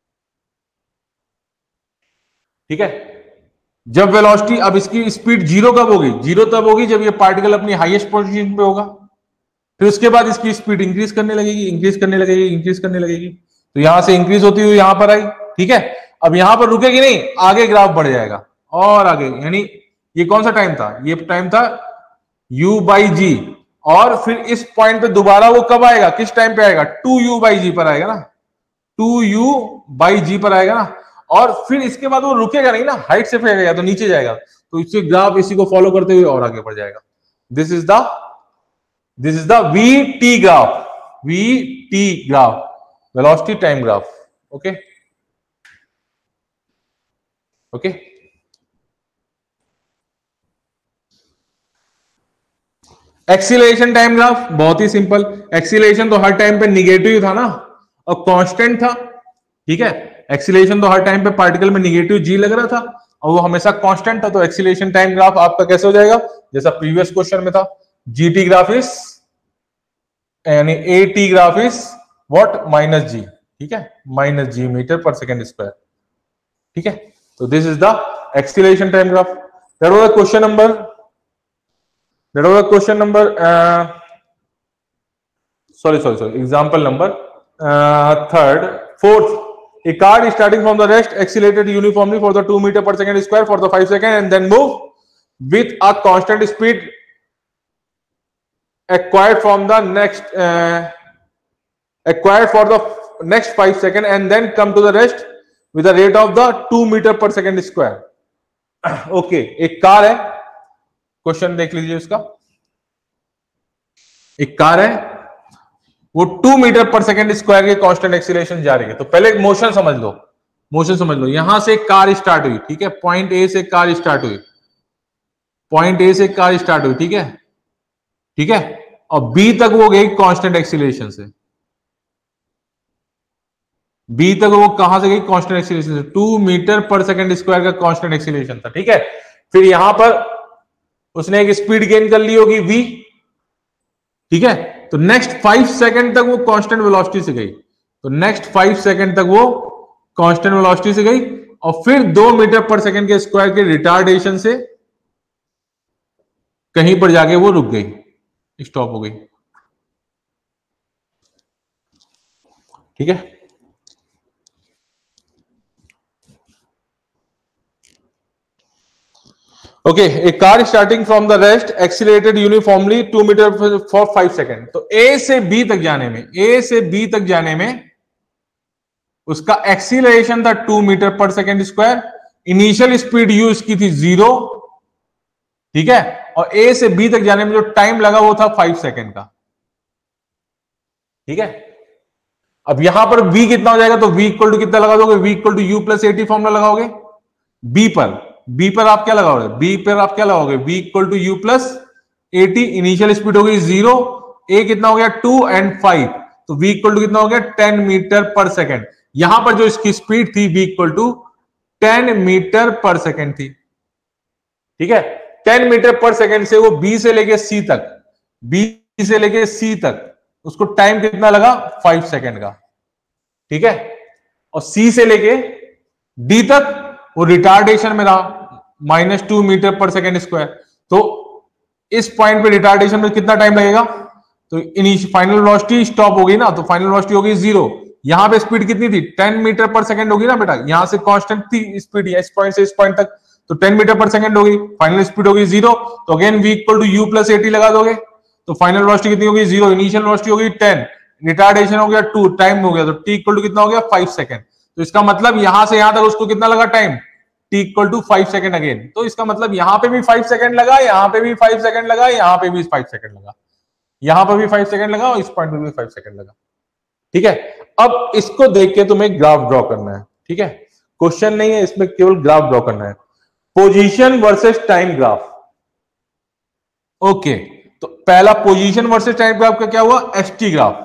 ठीक है, जब वेलोसिटी, अब इसकी स्पीड जीरो कब होगी, जीरो तब होगी जब ये पार्टिकल अपनी हाईएस्ट पोजीशन पे होगा, फिर उसके बाद इसकी स्पीड इंक्रीज करने लगेगी, इंक्रीज करने लगेगी, इंक्रीज करने लगेगी, तो यहां से इंक्रीज होती हुई यहां पर आई। ठीक है, अब यहां पर रुकेगी नहीं, आगे ग्राफ बढ़ जाएगा और आगे, यानी ये कौन सा टाइम था, ये टाइम था u/g, और फिर इस पॉइंट पे दोबारा वो कब आएगा, किस टाइम पे आएगा, 2u/g पर आएगा ना, 2u/g पर आएगा ना, और फिर इसके बाद वो रुकेगा नहीं ना, हाइट से फेंकेगा तो नीचे जाएगा, तो इससे ग्राफ इसी को फॉलो करते हुए और आगे बढ़ जाएगा। This is the VT graph, VT graph, velocity time graph. Okay okay, acceleration time graph बहुत ही सिंपल, एक्सीलरेशन तो हर टाइम पे निगेटिव था ना और कांस्टेंट था, ठीक है, एक्सीलरेशन तो हर टाइम पे पार्टिकल में निगेटिव g लग रहा था और वो हमेशा कांस्टेंट था, तो एक्सीलरेशन टाइम ग्राफ आपका कैसे हो जाएगा, जैसा प्रीवियस क्वेश्चन में था, GT ग्राफ इज, यानी AT graph is what, -g, ठीक है, -g मीटर पर सेकेंड स्क्वायर, ठीक है। तो this is the acceleration time graph. That was the question number, example number fourth. A car is starting from the rest, accelerated uniformly for the 2 meter per second square for the 5 seconds and then move with a constant speed acquired for the next 5 seconds and then come to the rest with a rate of the 2 meter per second square. Okay, एक car है, question देख लीजिए उसका, एक car है, वो 2 metre पर second square के कांस्टेंट एक्सीलरेशन जा रही है। तो पहले मोशन समझ लो, यहां से कार स्टार्ट हुई, ठीक है, पॉइंट ए से कार स्टार्ट हुई, ठीक है, और बी तक वो गई कांस्टेंट एक्सीलरेशन से, बी तक वो कहां से गई, कांस्टेंट एक्सीलरेशन से, 2 मीटर पर सेकेंड स्क्वायर का कांस्टेंट एक्सीलरेशन था, ठीक है। फिर यहां पर उसने एक स्पीड गेन कर ली होगी v, ठीक है, तो नेक्स्ट 5 सेकंड तक वो कांस्टेंट वेलोसिटी से गई, तो नेक्स्ट 5 सेकंड तक वो कांस्टेंट वेलोसिटी से गई और फिर 2 मीटर पर सेकंड के स्क्वायर के रिटार्डेशन से कहीं पर जाके वो रुक गई, स्टॉप हो गई, ठीक है। Okay, a car starting from the rest accelerated uniformly 2 meter for 5 seconds. तो A से B तक जाने में उसका एक्सीलरेशन था 2 मीटर पर second square, initial speed u इसकी थी 0, ठीक है, और A से B तक जाने में जो टाइम लगा वो था 5 सेकेंड का, ठीक है। अब यहां पर v कितना हो जाएगा, तो v इक्वल टू कितना लगा दोगे, v equal to u plus AT formula लगाओगे, b पर आप क्या लगाओगे, v equal to u plus AT, initial speed हो गई 0, a कितना हो गया 2 एंड 5, तो v इक्वल टू कितना हो गया 10 मीटर पर सेकेंड। यहां पर जो इसकी स्पीड थी v इक्वल टू 10 मीटर पर सेकेंड थी, ठीक है, 10 मीटर पर सेकेंड से वो b से लेके c तक उसको टाइम कितना लगा, 5 सेकेंड का, ठीक है, और c से लेके d तक वो रिटार्डेशन में रहा -2 मीटर पर सेकेंड स्क्वायर, तो इस पॉइंट पे रिटार्डेशन में कितना टाइम लगेगा, तो फाइनल वेलोसिटी स्टॉप होगी ना, तो फाइनल वेलोसिटी होगी 0, यहां पे स्पीड कितनी थी 10 मीटर पर सेकेंड होगी ना बेटा, यहां से कांस्टेंट थी स्पीड इस पॉइंट से इस पॉइंट तक, तो 10 मीटर पर सेकेंड होगी, फाइनल स्पीड होगी 0, तो again v equal to u plus AT लगा दोगे, तो फाइनल वेलोसिटी कितनी होगी 0, इनिशियल वेलोसिटी होगी 10, रिटार्डेशन हो गया 2, टाइम हो गया, तो t इक्वल टू कितना हो गया 5 सेकेंड। तो इसका मतलब यहां से यहां तक उसको कितना लगा time, t equal to 5 second again, तो इसका मतलब यहां पे भी 5 सेकेंड लगा, यहां पे भी 5 सेकेंड लगा, यहां पे भी 5 सेकेंड लगा, यहां पर भी 5 सेकेंड लगा और इस पॉइंट पे भी 5 सेकेंड लगा, ठीक है। अब इसको देख के तुम्हें ग्राफ ड्रॉ करना है, ठीक है, क्वेश्चन नहीं है इसमें, केवल ग्राफ ड्रॉ करना है, position versus time graph. Okay, तो पहला पोजीशन वर्सेस टाइम ग्राफ का क्या हुआ, ST ग्राफ,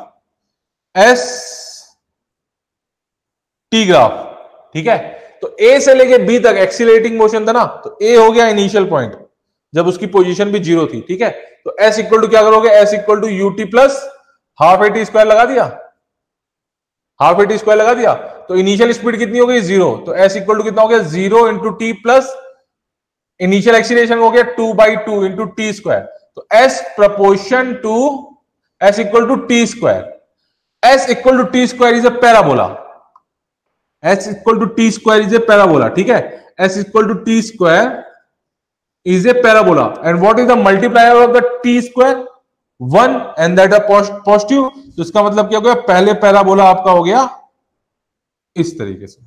ST ग्राफ, ठीक है। तो A से लेके B तक एक्सीलरेटिंग मोशन था ना, तो A हो गया इनिशियल पॉइंट जब उसकी पोजीशन भी 0 थी, ठीक है, तो S इक्वल टू क्या करोगे, S equal to UT plus half AT square लगा दिया, हाफ AT स्क्वायर लगा दिया, तो इनिशियल स्पीड कितनी हो गई 0, तो S इक्वल टू कितना हो गया 0 into T plus initial acceleration हो गया 2/2 इंटू T स्क्वायर, तो S proportion to S equal to T square, S equal to T square is a parabola, S equal to T square is a parabola, ठीक है, S equal to T square is a parabola and what is the multiplier of the T square 1 and that are positive. तो इसका मतलब क्या हो गया, पहले parabola आपका हो गया इस तरीके से,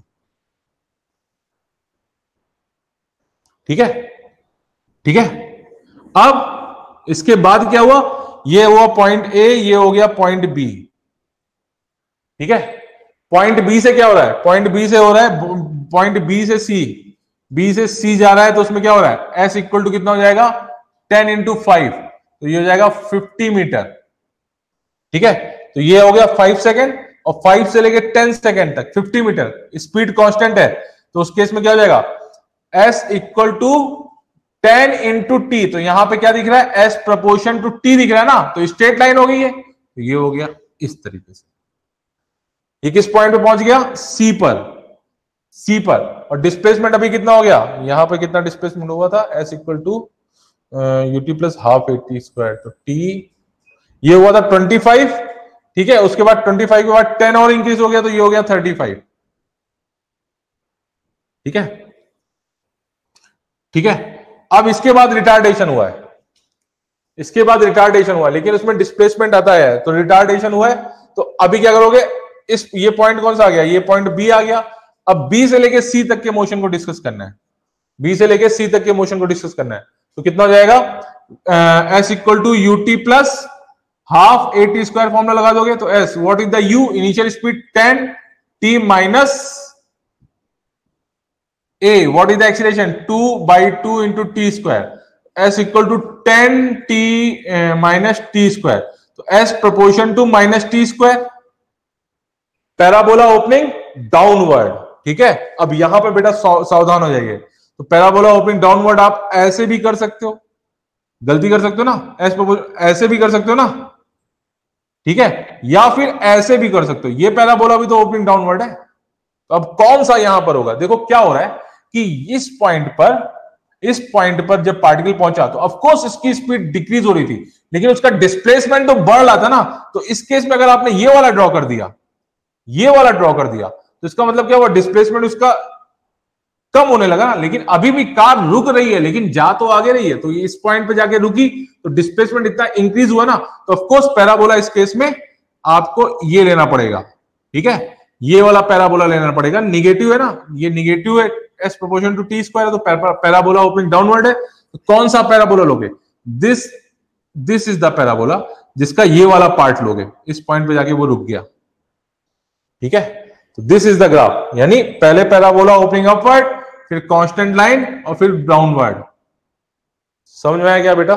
ठीक है, ठीक है। अब इसके बाद क्या हुआ, ये हुआ पॉइंट ए, ये हो गया पॉइंट बी, ठीक है। पॉइंट बी से क्या हो रहा है, पॉइंट बी से हो रहा है, पॉइंट बी से सी, बी से सी जा रहा है, तो उसमें क्या हो रहा है, एस इक्वल टू कितना हो जाएगा 10 इंटू 5, तो ये हो जाएगा 50 मीटर, ठीक है। तो ये हो गया 5 सेकेंड और 5 से लेके 10 सेकेंड तक 50 मीटर, स्पीड कांस्टेंट है, तो उस केस में क्या हो जाएगा, S equal to 10 into T, तो यहां पे क्या दिख रहा है, एस प्रपोर्शन टू टी दिख रहा है ना, तो स्ट्रेट लाइन हो गई है, तो ये हो गया इस तरीके से। ये किस पॉइंट पे पहुंच गया, सी पर, सी पर। और डिस्प्लेसमेंट अभी कितना हो गया, यहां पर कितना डिस्प्लेसमेंट हुआ था, S equal to UT plus half A T square, तो टी ये हुआ था 25, ठीक है। उसके बाद 25 के बाद 10 और इंक्रीज हो गया, तो ये हो गया 35, ठीक है, ठीक है। अब इसके बाद रिटार्डेशन हुआ है, इसके बाद रिटार्डेशन हुआ, लेकिन उसमें डिस्प्लेसमेंट आता है, तो रिटार्डेशन हुआ है, तो अभी क्या करोगे, इस ये पॉइंट कौन सा आ गया, ये पॉइंट बी आ गया। अब बी से लेके सी तक के मोशन को डिस्कस करना है, बी से लेके सी तक के मोशन को डिस्कस करना है, तो कितना हो जाएगा, S equal to UT plus half A T square formula लगा दोगे, तो S what is the U, initial speed 10 T minus A, what is the acceleration 2 by 2 into T square, S equal to 10 T minus T square, तो S proportion to minus T square, parabola opening downward, ठीक है। अब यहां पर बेटा सावधान हो जाइए, तो पैराबोला ओपनिंग डाउनवर्ड आप ऐसे भी कर सकते हो, गलती कर सकते हो ना, ऐसे भी कर सकते हो ना, ठीक है, या फिर ऐसे भी कर सकते हो, ये पैराबोला भी तो ओपनिंग डाउनवर्ड है। तो अब कौन सा यहां पर होगा, देखो क्या हो रहा है कि इस पॉइंट पर जब पार्टिकल पहुंचा तो ऑफ कोर्स इसकी स्पीड डिक्रीज हो रही थी, लेकिन उसका डिस्प्लेसमेंट तो बढ़ रहा था ना, तो इस केस में अगर आपने ये वाला ड्रॉ कर दिया, ये वाला ड्रॉ कर दिया, तो इसका मतलब क्या हुआ, डिस्प्लेसमेंट उसका कम होने लगा ना, लेकिन अभी भी कार रुक रही है, लेकिन जा तो आगे रही है, तो ये इस पॉइंट पे जाके रुकी, तो डिस्प्लेसमेंट इतना इंक्रीज हुआ ना, तो ऑफ कोर्स पैराबोला इस केस में आपको ये लेना पड़ेगा, ठीक है, ये वाला पैराबोला लेना पड़ेगा, निगेटिव है ना, ये निगेटिव है, S proportion to T square, तो पैराबोला ओपनिंग डाउनवर्ड है, तो कौन सा पैराबोला लोगे, this this is the parabola, जिसका ये वाला पार्ट लोगे, इस पॉइंट पे जाके वो रुक गया, ठीक है। तो दिस इज द ग्राफ, यानी पहले पैराबोला ओपनिंग अपवर्ड, फिर कांस्टेंट लाइन और फिर डाउनवर्ड। समझ में आया क्या बेटा,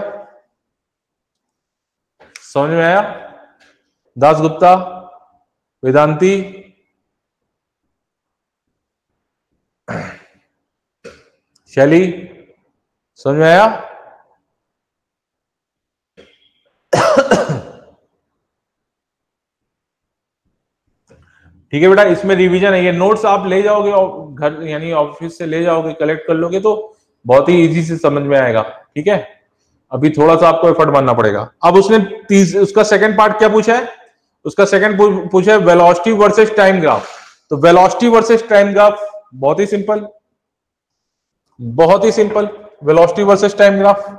समझ में आया, दास गुप्ता, वेदांती, शैली, समझ में आया। ठीक है बेटा, इसमें रिवीजन है, ये नोट्स आप ले जाओगे और घर यानी ऑफिस से ले जाओगे, कलेक्ट कर लोगे, तो बहुत ही इजी से समझ में आएगा, ठीक है। अभी थोड़ा सा आपको एफर्ट मानना पड़ेगा। अब उसने उसका सेकंड पार्ट क्या पूछा है, उसका सेकंड पूछा है वेलोसिटी वर्सेस टाइम ग्राफ। तो वेलोसिटी वर्सेस टाइम ग्राफ बहुत ही सिंपल, बहुत ही simple, velocity versus time graph.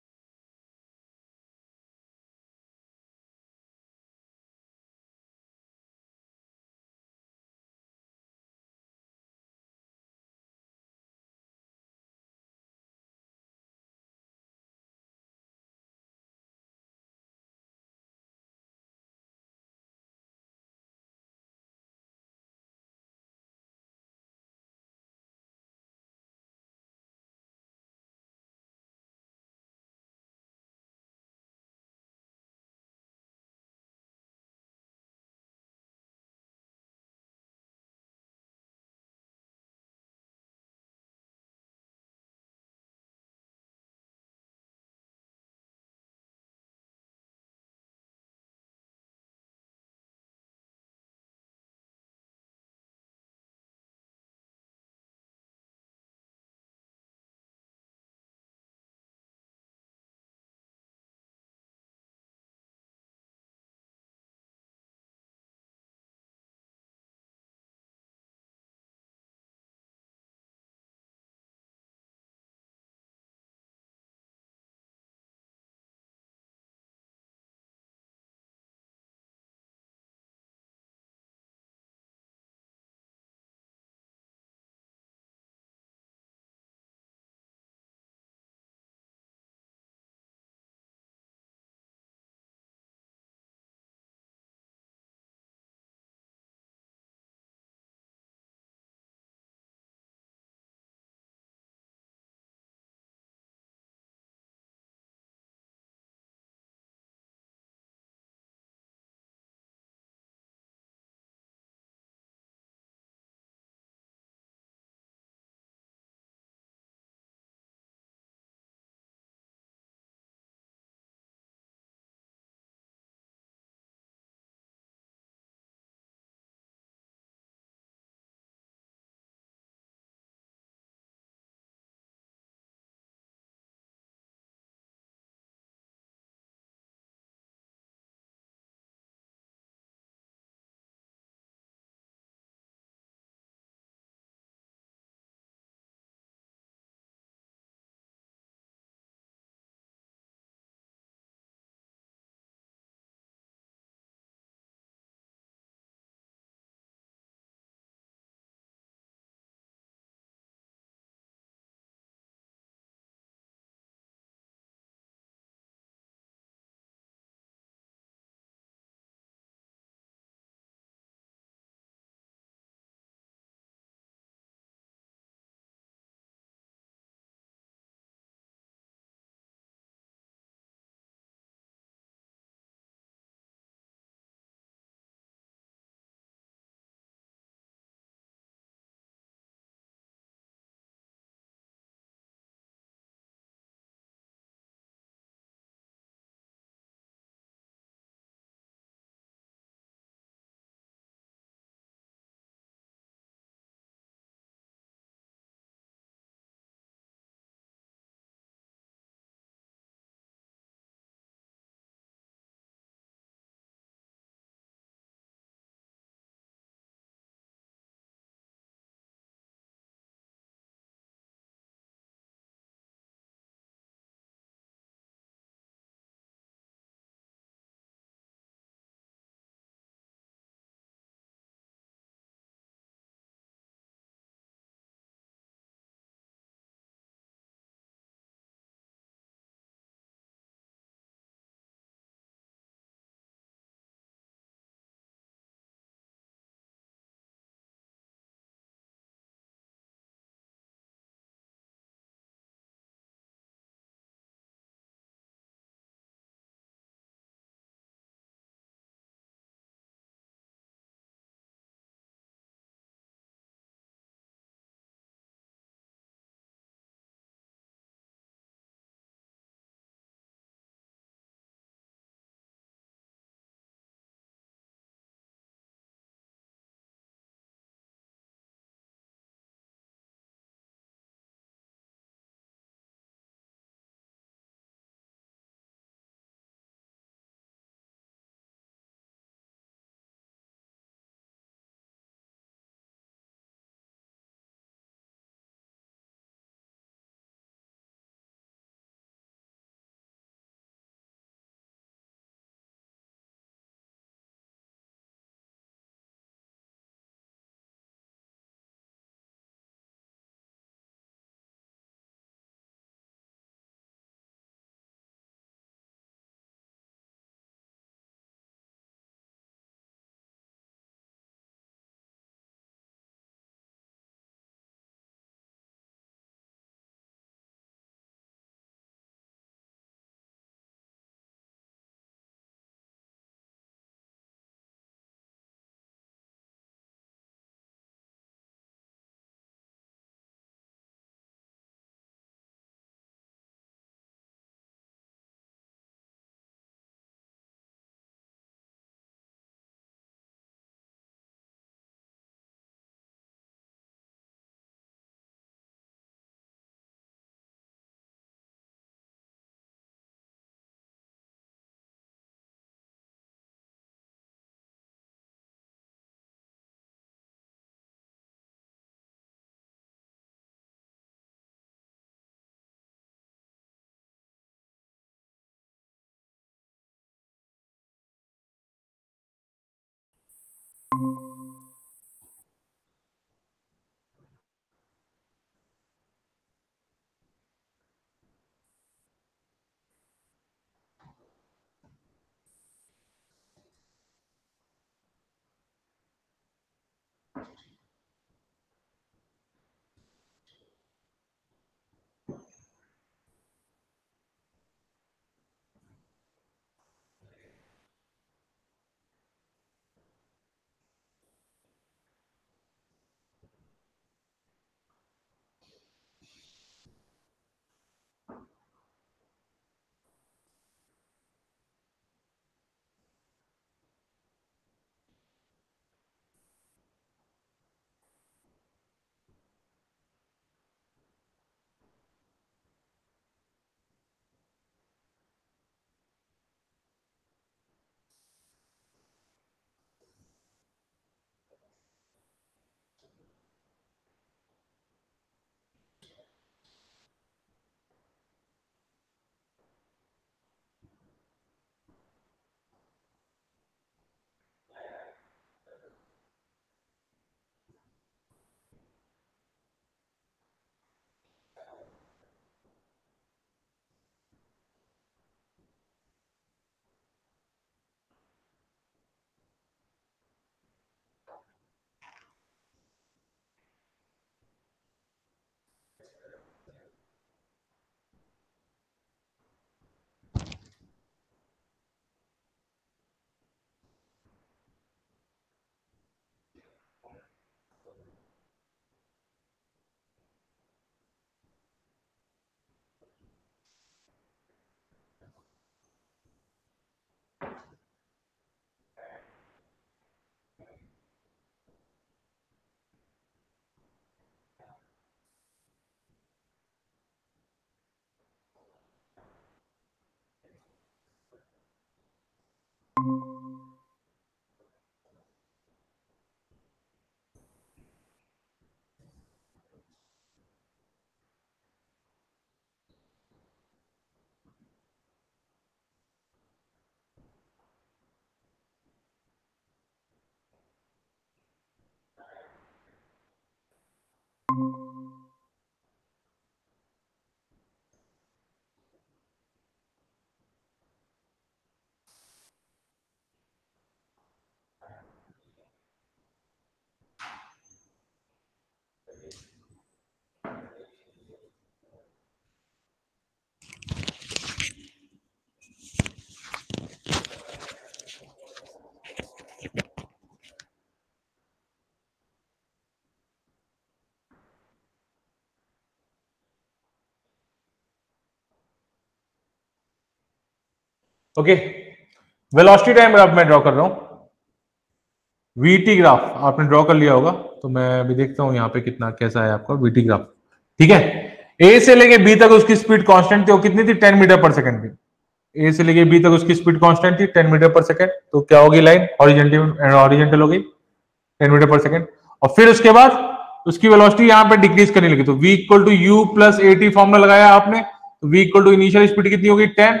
Okay, velocity time graph मैं ड्रॉ कर रहा हूं। वीटी ग्राफ आपने ड्रॉ कर लिया होगा, तो मैं अभी देखता हूं यहाँ पे कितना कैसा है आपका वीटी ग्राफ। ठीक है, ए से लेके बी तक उसकी स्पीड कांस्टेंट थी, वो कितनी थी 10 मीटर पर सेकंड थी। ए से लेके बी तक उसकी स्पीड कांस्टेंट थी 10 मीटर पर सेकंड, तो क्या होगी लाइन हॉरिजॉन्टल हो गई 10 मीटर पर सेकंड। और फिर उसके बाद उसकी वेलोसिटी यहाँ पे डिक्रीज करने लगी, तो v equal to U plus A T formula लगाया आपने, तो v equal to initial speed कितनी होगी 10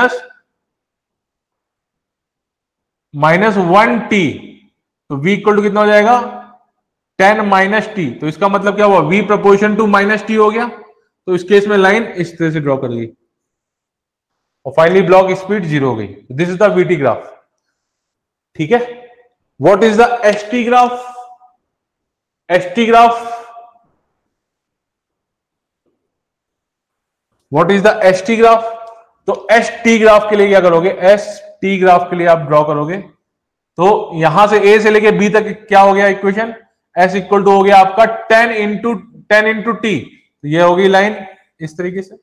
माइनस 1t, तो v इक्वल टू कितना हो जाएगा 10 माइनस टी। तो इसका मतलब क्या हुआ, v proportion to minus T हो गया। तो इस केस में लाइन इस तरह से ड्रॉ कर दी और फाइनली ब्लॉक स्पीड 0 हो गई। This is the VT graph. ठीक है, what is the ST graph? ST graph, what is the ST graph? तो एसटी ग्राफ के लिए क्या करोगे, एसटी ग्राफ के लिए आप ड्रॉ करोगे, तो यहां से ए से लेके बी तक क्या हो गया इक्वेशन, एस इक्वल टू हो गया आपका 10 इंटू टी। तो ये होगी लाइन इस तरीके से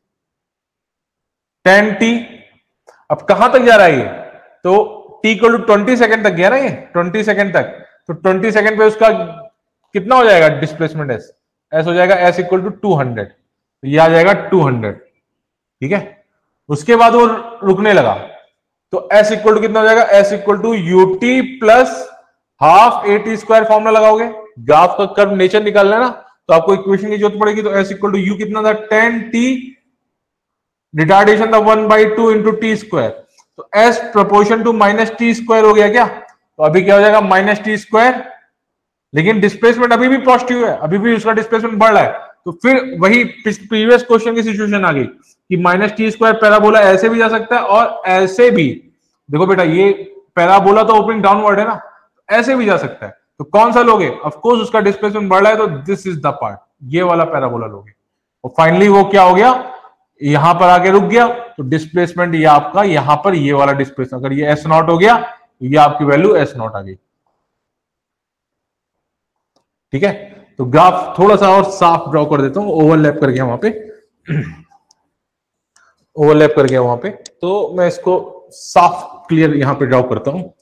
10t। अब कहां तक जा रहा है ये, तो t इक्वल टू 20 सेकंड तक गया ना ये, 20 सेकंड तक। तो 20 सेकंड पे उसका कितना हो जाएगा डिस्प्लेसमेंट, एस हो जाएगा एस इक्वल टू 200, तो ये आ जाएगा 200। ठीक है, उसके बाद वो रुकने लगा, तो एस इक्वल टू कितना हो जाएगा, S equal to UT plus half A T square formula लगाओगे। ग्राफ का कर्व नेचर निकालना है ना, तो आपको इक्वेशन की जरूरत पड़ेगी। तो एस इक्वल टू यू कितना था 10t, रिटार्डेशन था 1/2 इंटू टी स्क्वायर, तो S proportion to minus T square हो गया क्या। तो अभी क्या हो जाएगा माइनस टी स्क्वायर, लेकिन डिस्प्लेसमेंट अभी भी पॉजिटिव है, अभी भी उसका डिस्प्लेसमेंट बढ़ रहा है। तो फिर वही प्रीवियस क्वेश्चन की सिचुएशन आ गई कि माइनस टी स्क्वायर पैराबोला ऐसे भी जा सकता है और ऐसे भी। देखो बेटा, ये पैराबोला तो ओपनिंग डाउनवर्ड है ना, ऐसे भी जा सकता है। तो कौन सा लोगे, ऑफ कोर्स उसका डिस्प्लेसमेंट बढ़ रहा है, तो दिस इज द पार्ट, ये वाला पैराबोला लोगे। और फाइनली वो क्या हो गया, यहां पर आके रुक गया, तो डिस्प्लेसमेंट ये आपका यहां पर ये वाला डिस्प्लेसमेंट, अगर ये एस नॉट हो गया तो ये आपकी वैल्यू एस नॉट आ गई। ठीक है, तो ग्राफ थोड़ा सा और साफ ड्रॉ कर देता हूं, ओवरलैप कर गया वहां पे, ओवरलैप कर गया वहां पे, तो मैं इसको साफ क्लियर यहां पे ड्रॉ करता हूं।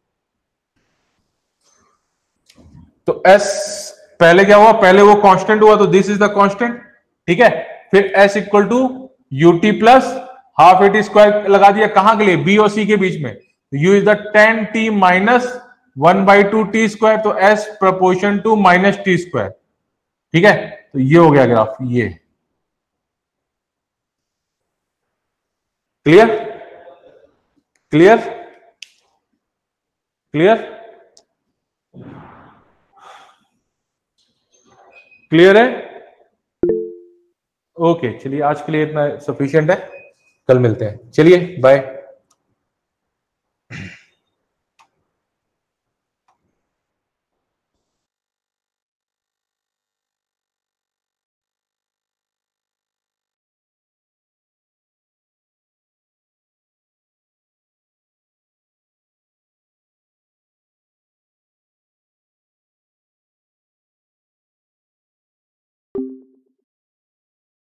तो S पहले क्या हुआ, पहले वो कांस्टेंट हुआ, तो दिस इज द कांस्टेंट। ठीक है, फिर S equal to UT plus half AT square लगा दिया, कहां के लिए, बी और सी के बीच में। U is the 10t minus 1/2 T square, तो S proportion to minus T square. ठीक है, तो ये हो गया ग्राफ, ये क्लियर, क्लियर, क्लियर, क्लियर है। ओके, चलिए आज के लिए इतना सफिशिएंट है, कल मिलते हैं, चलिए बाय।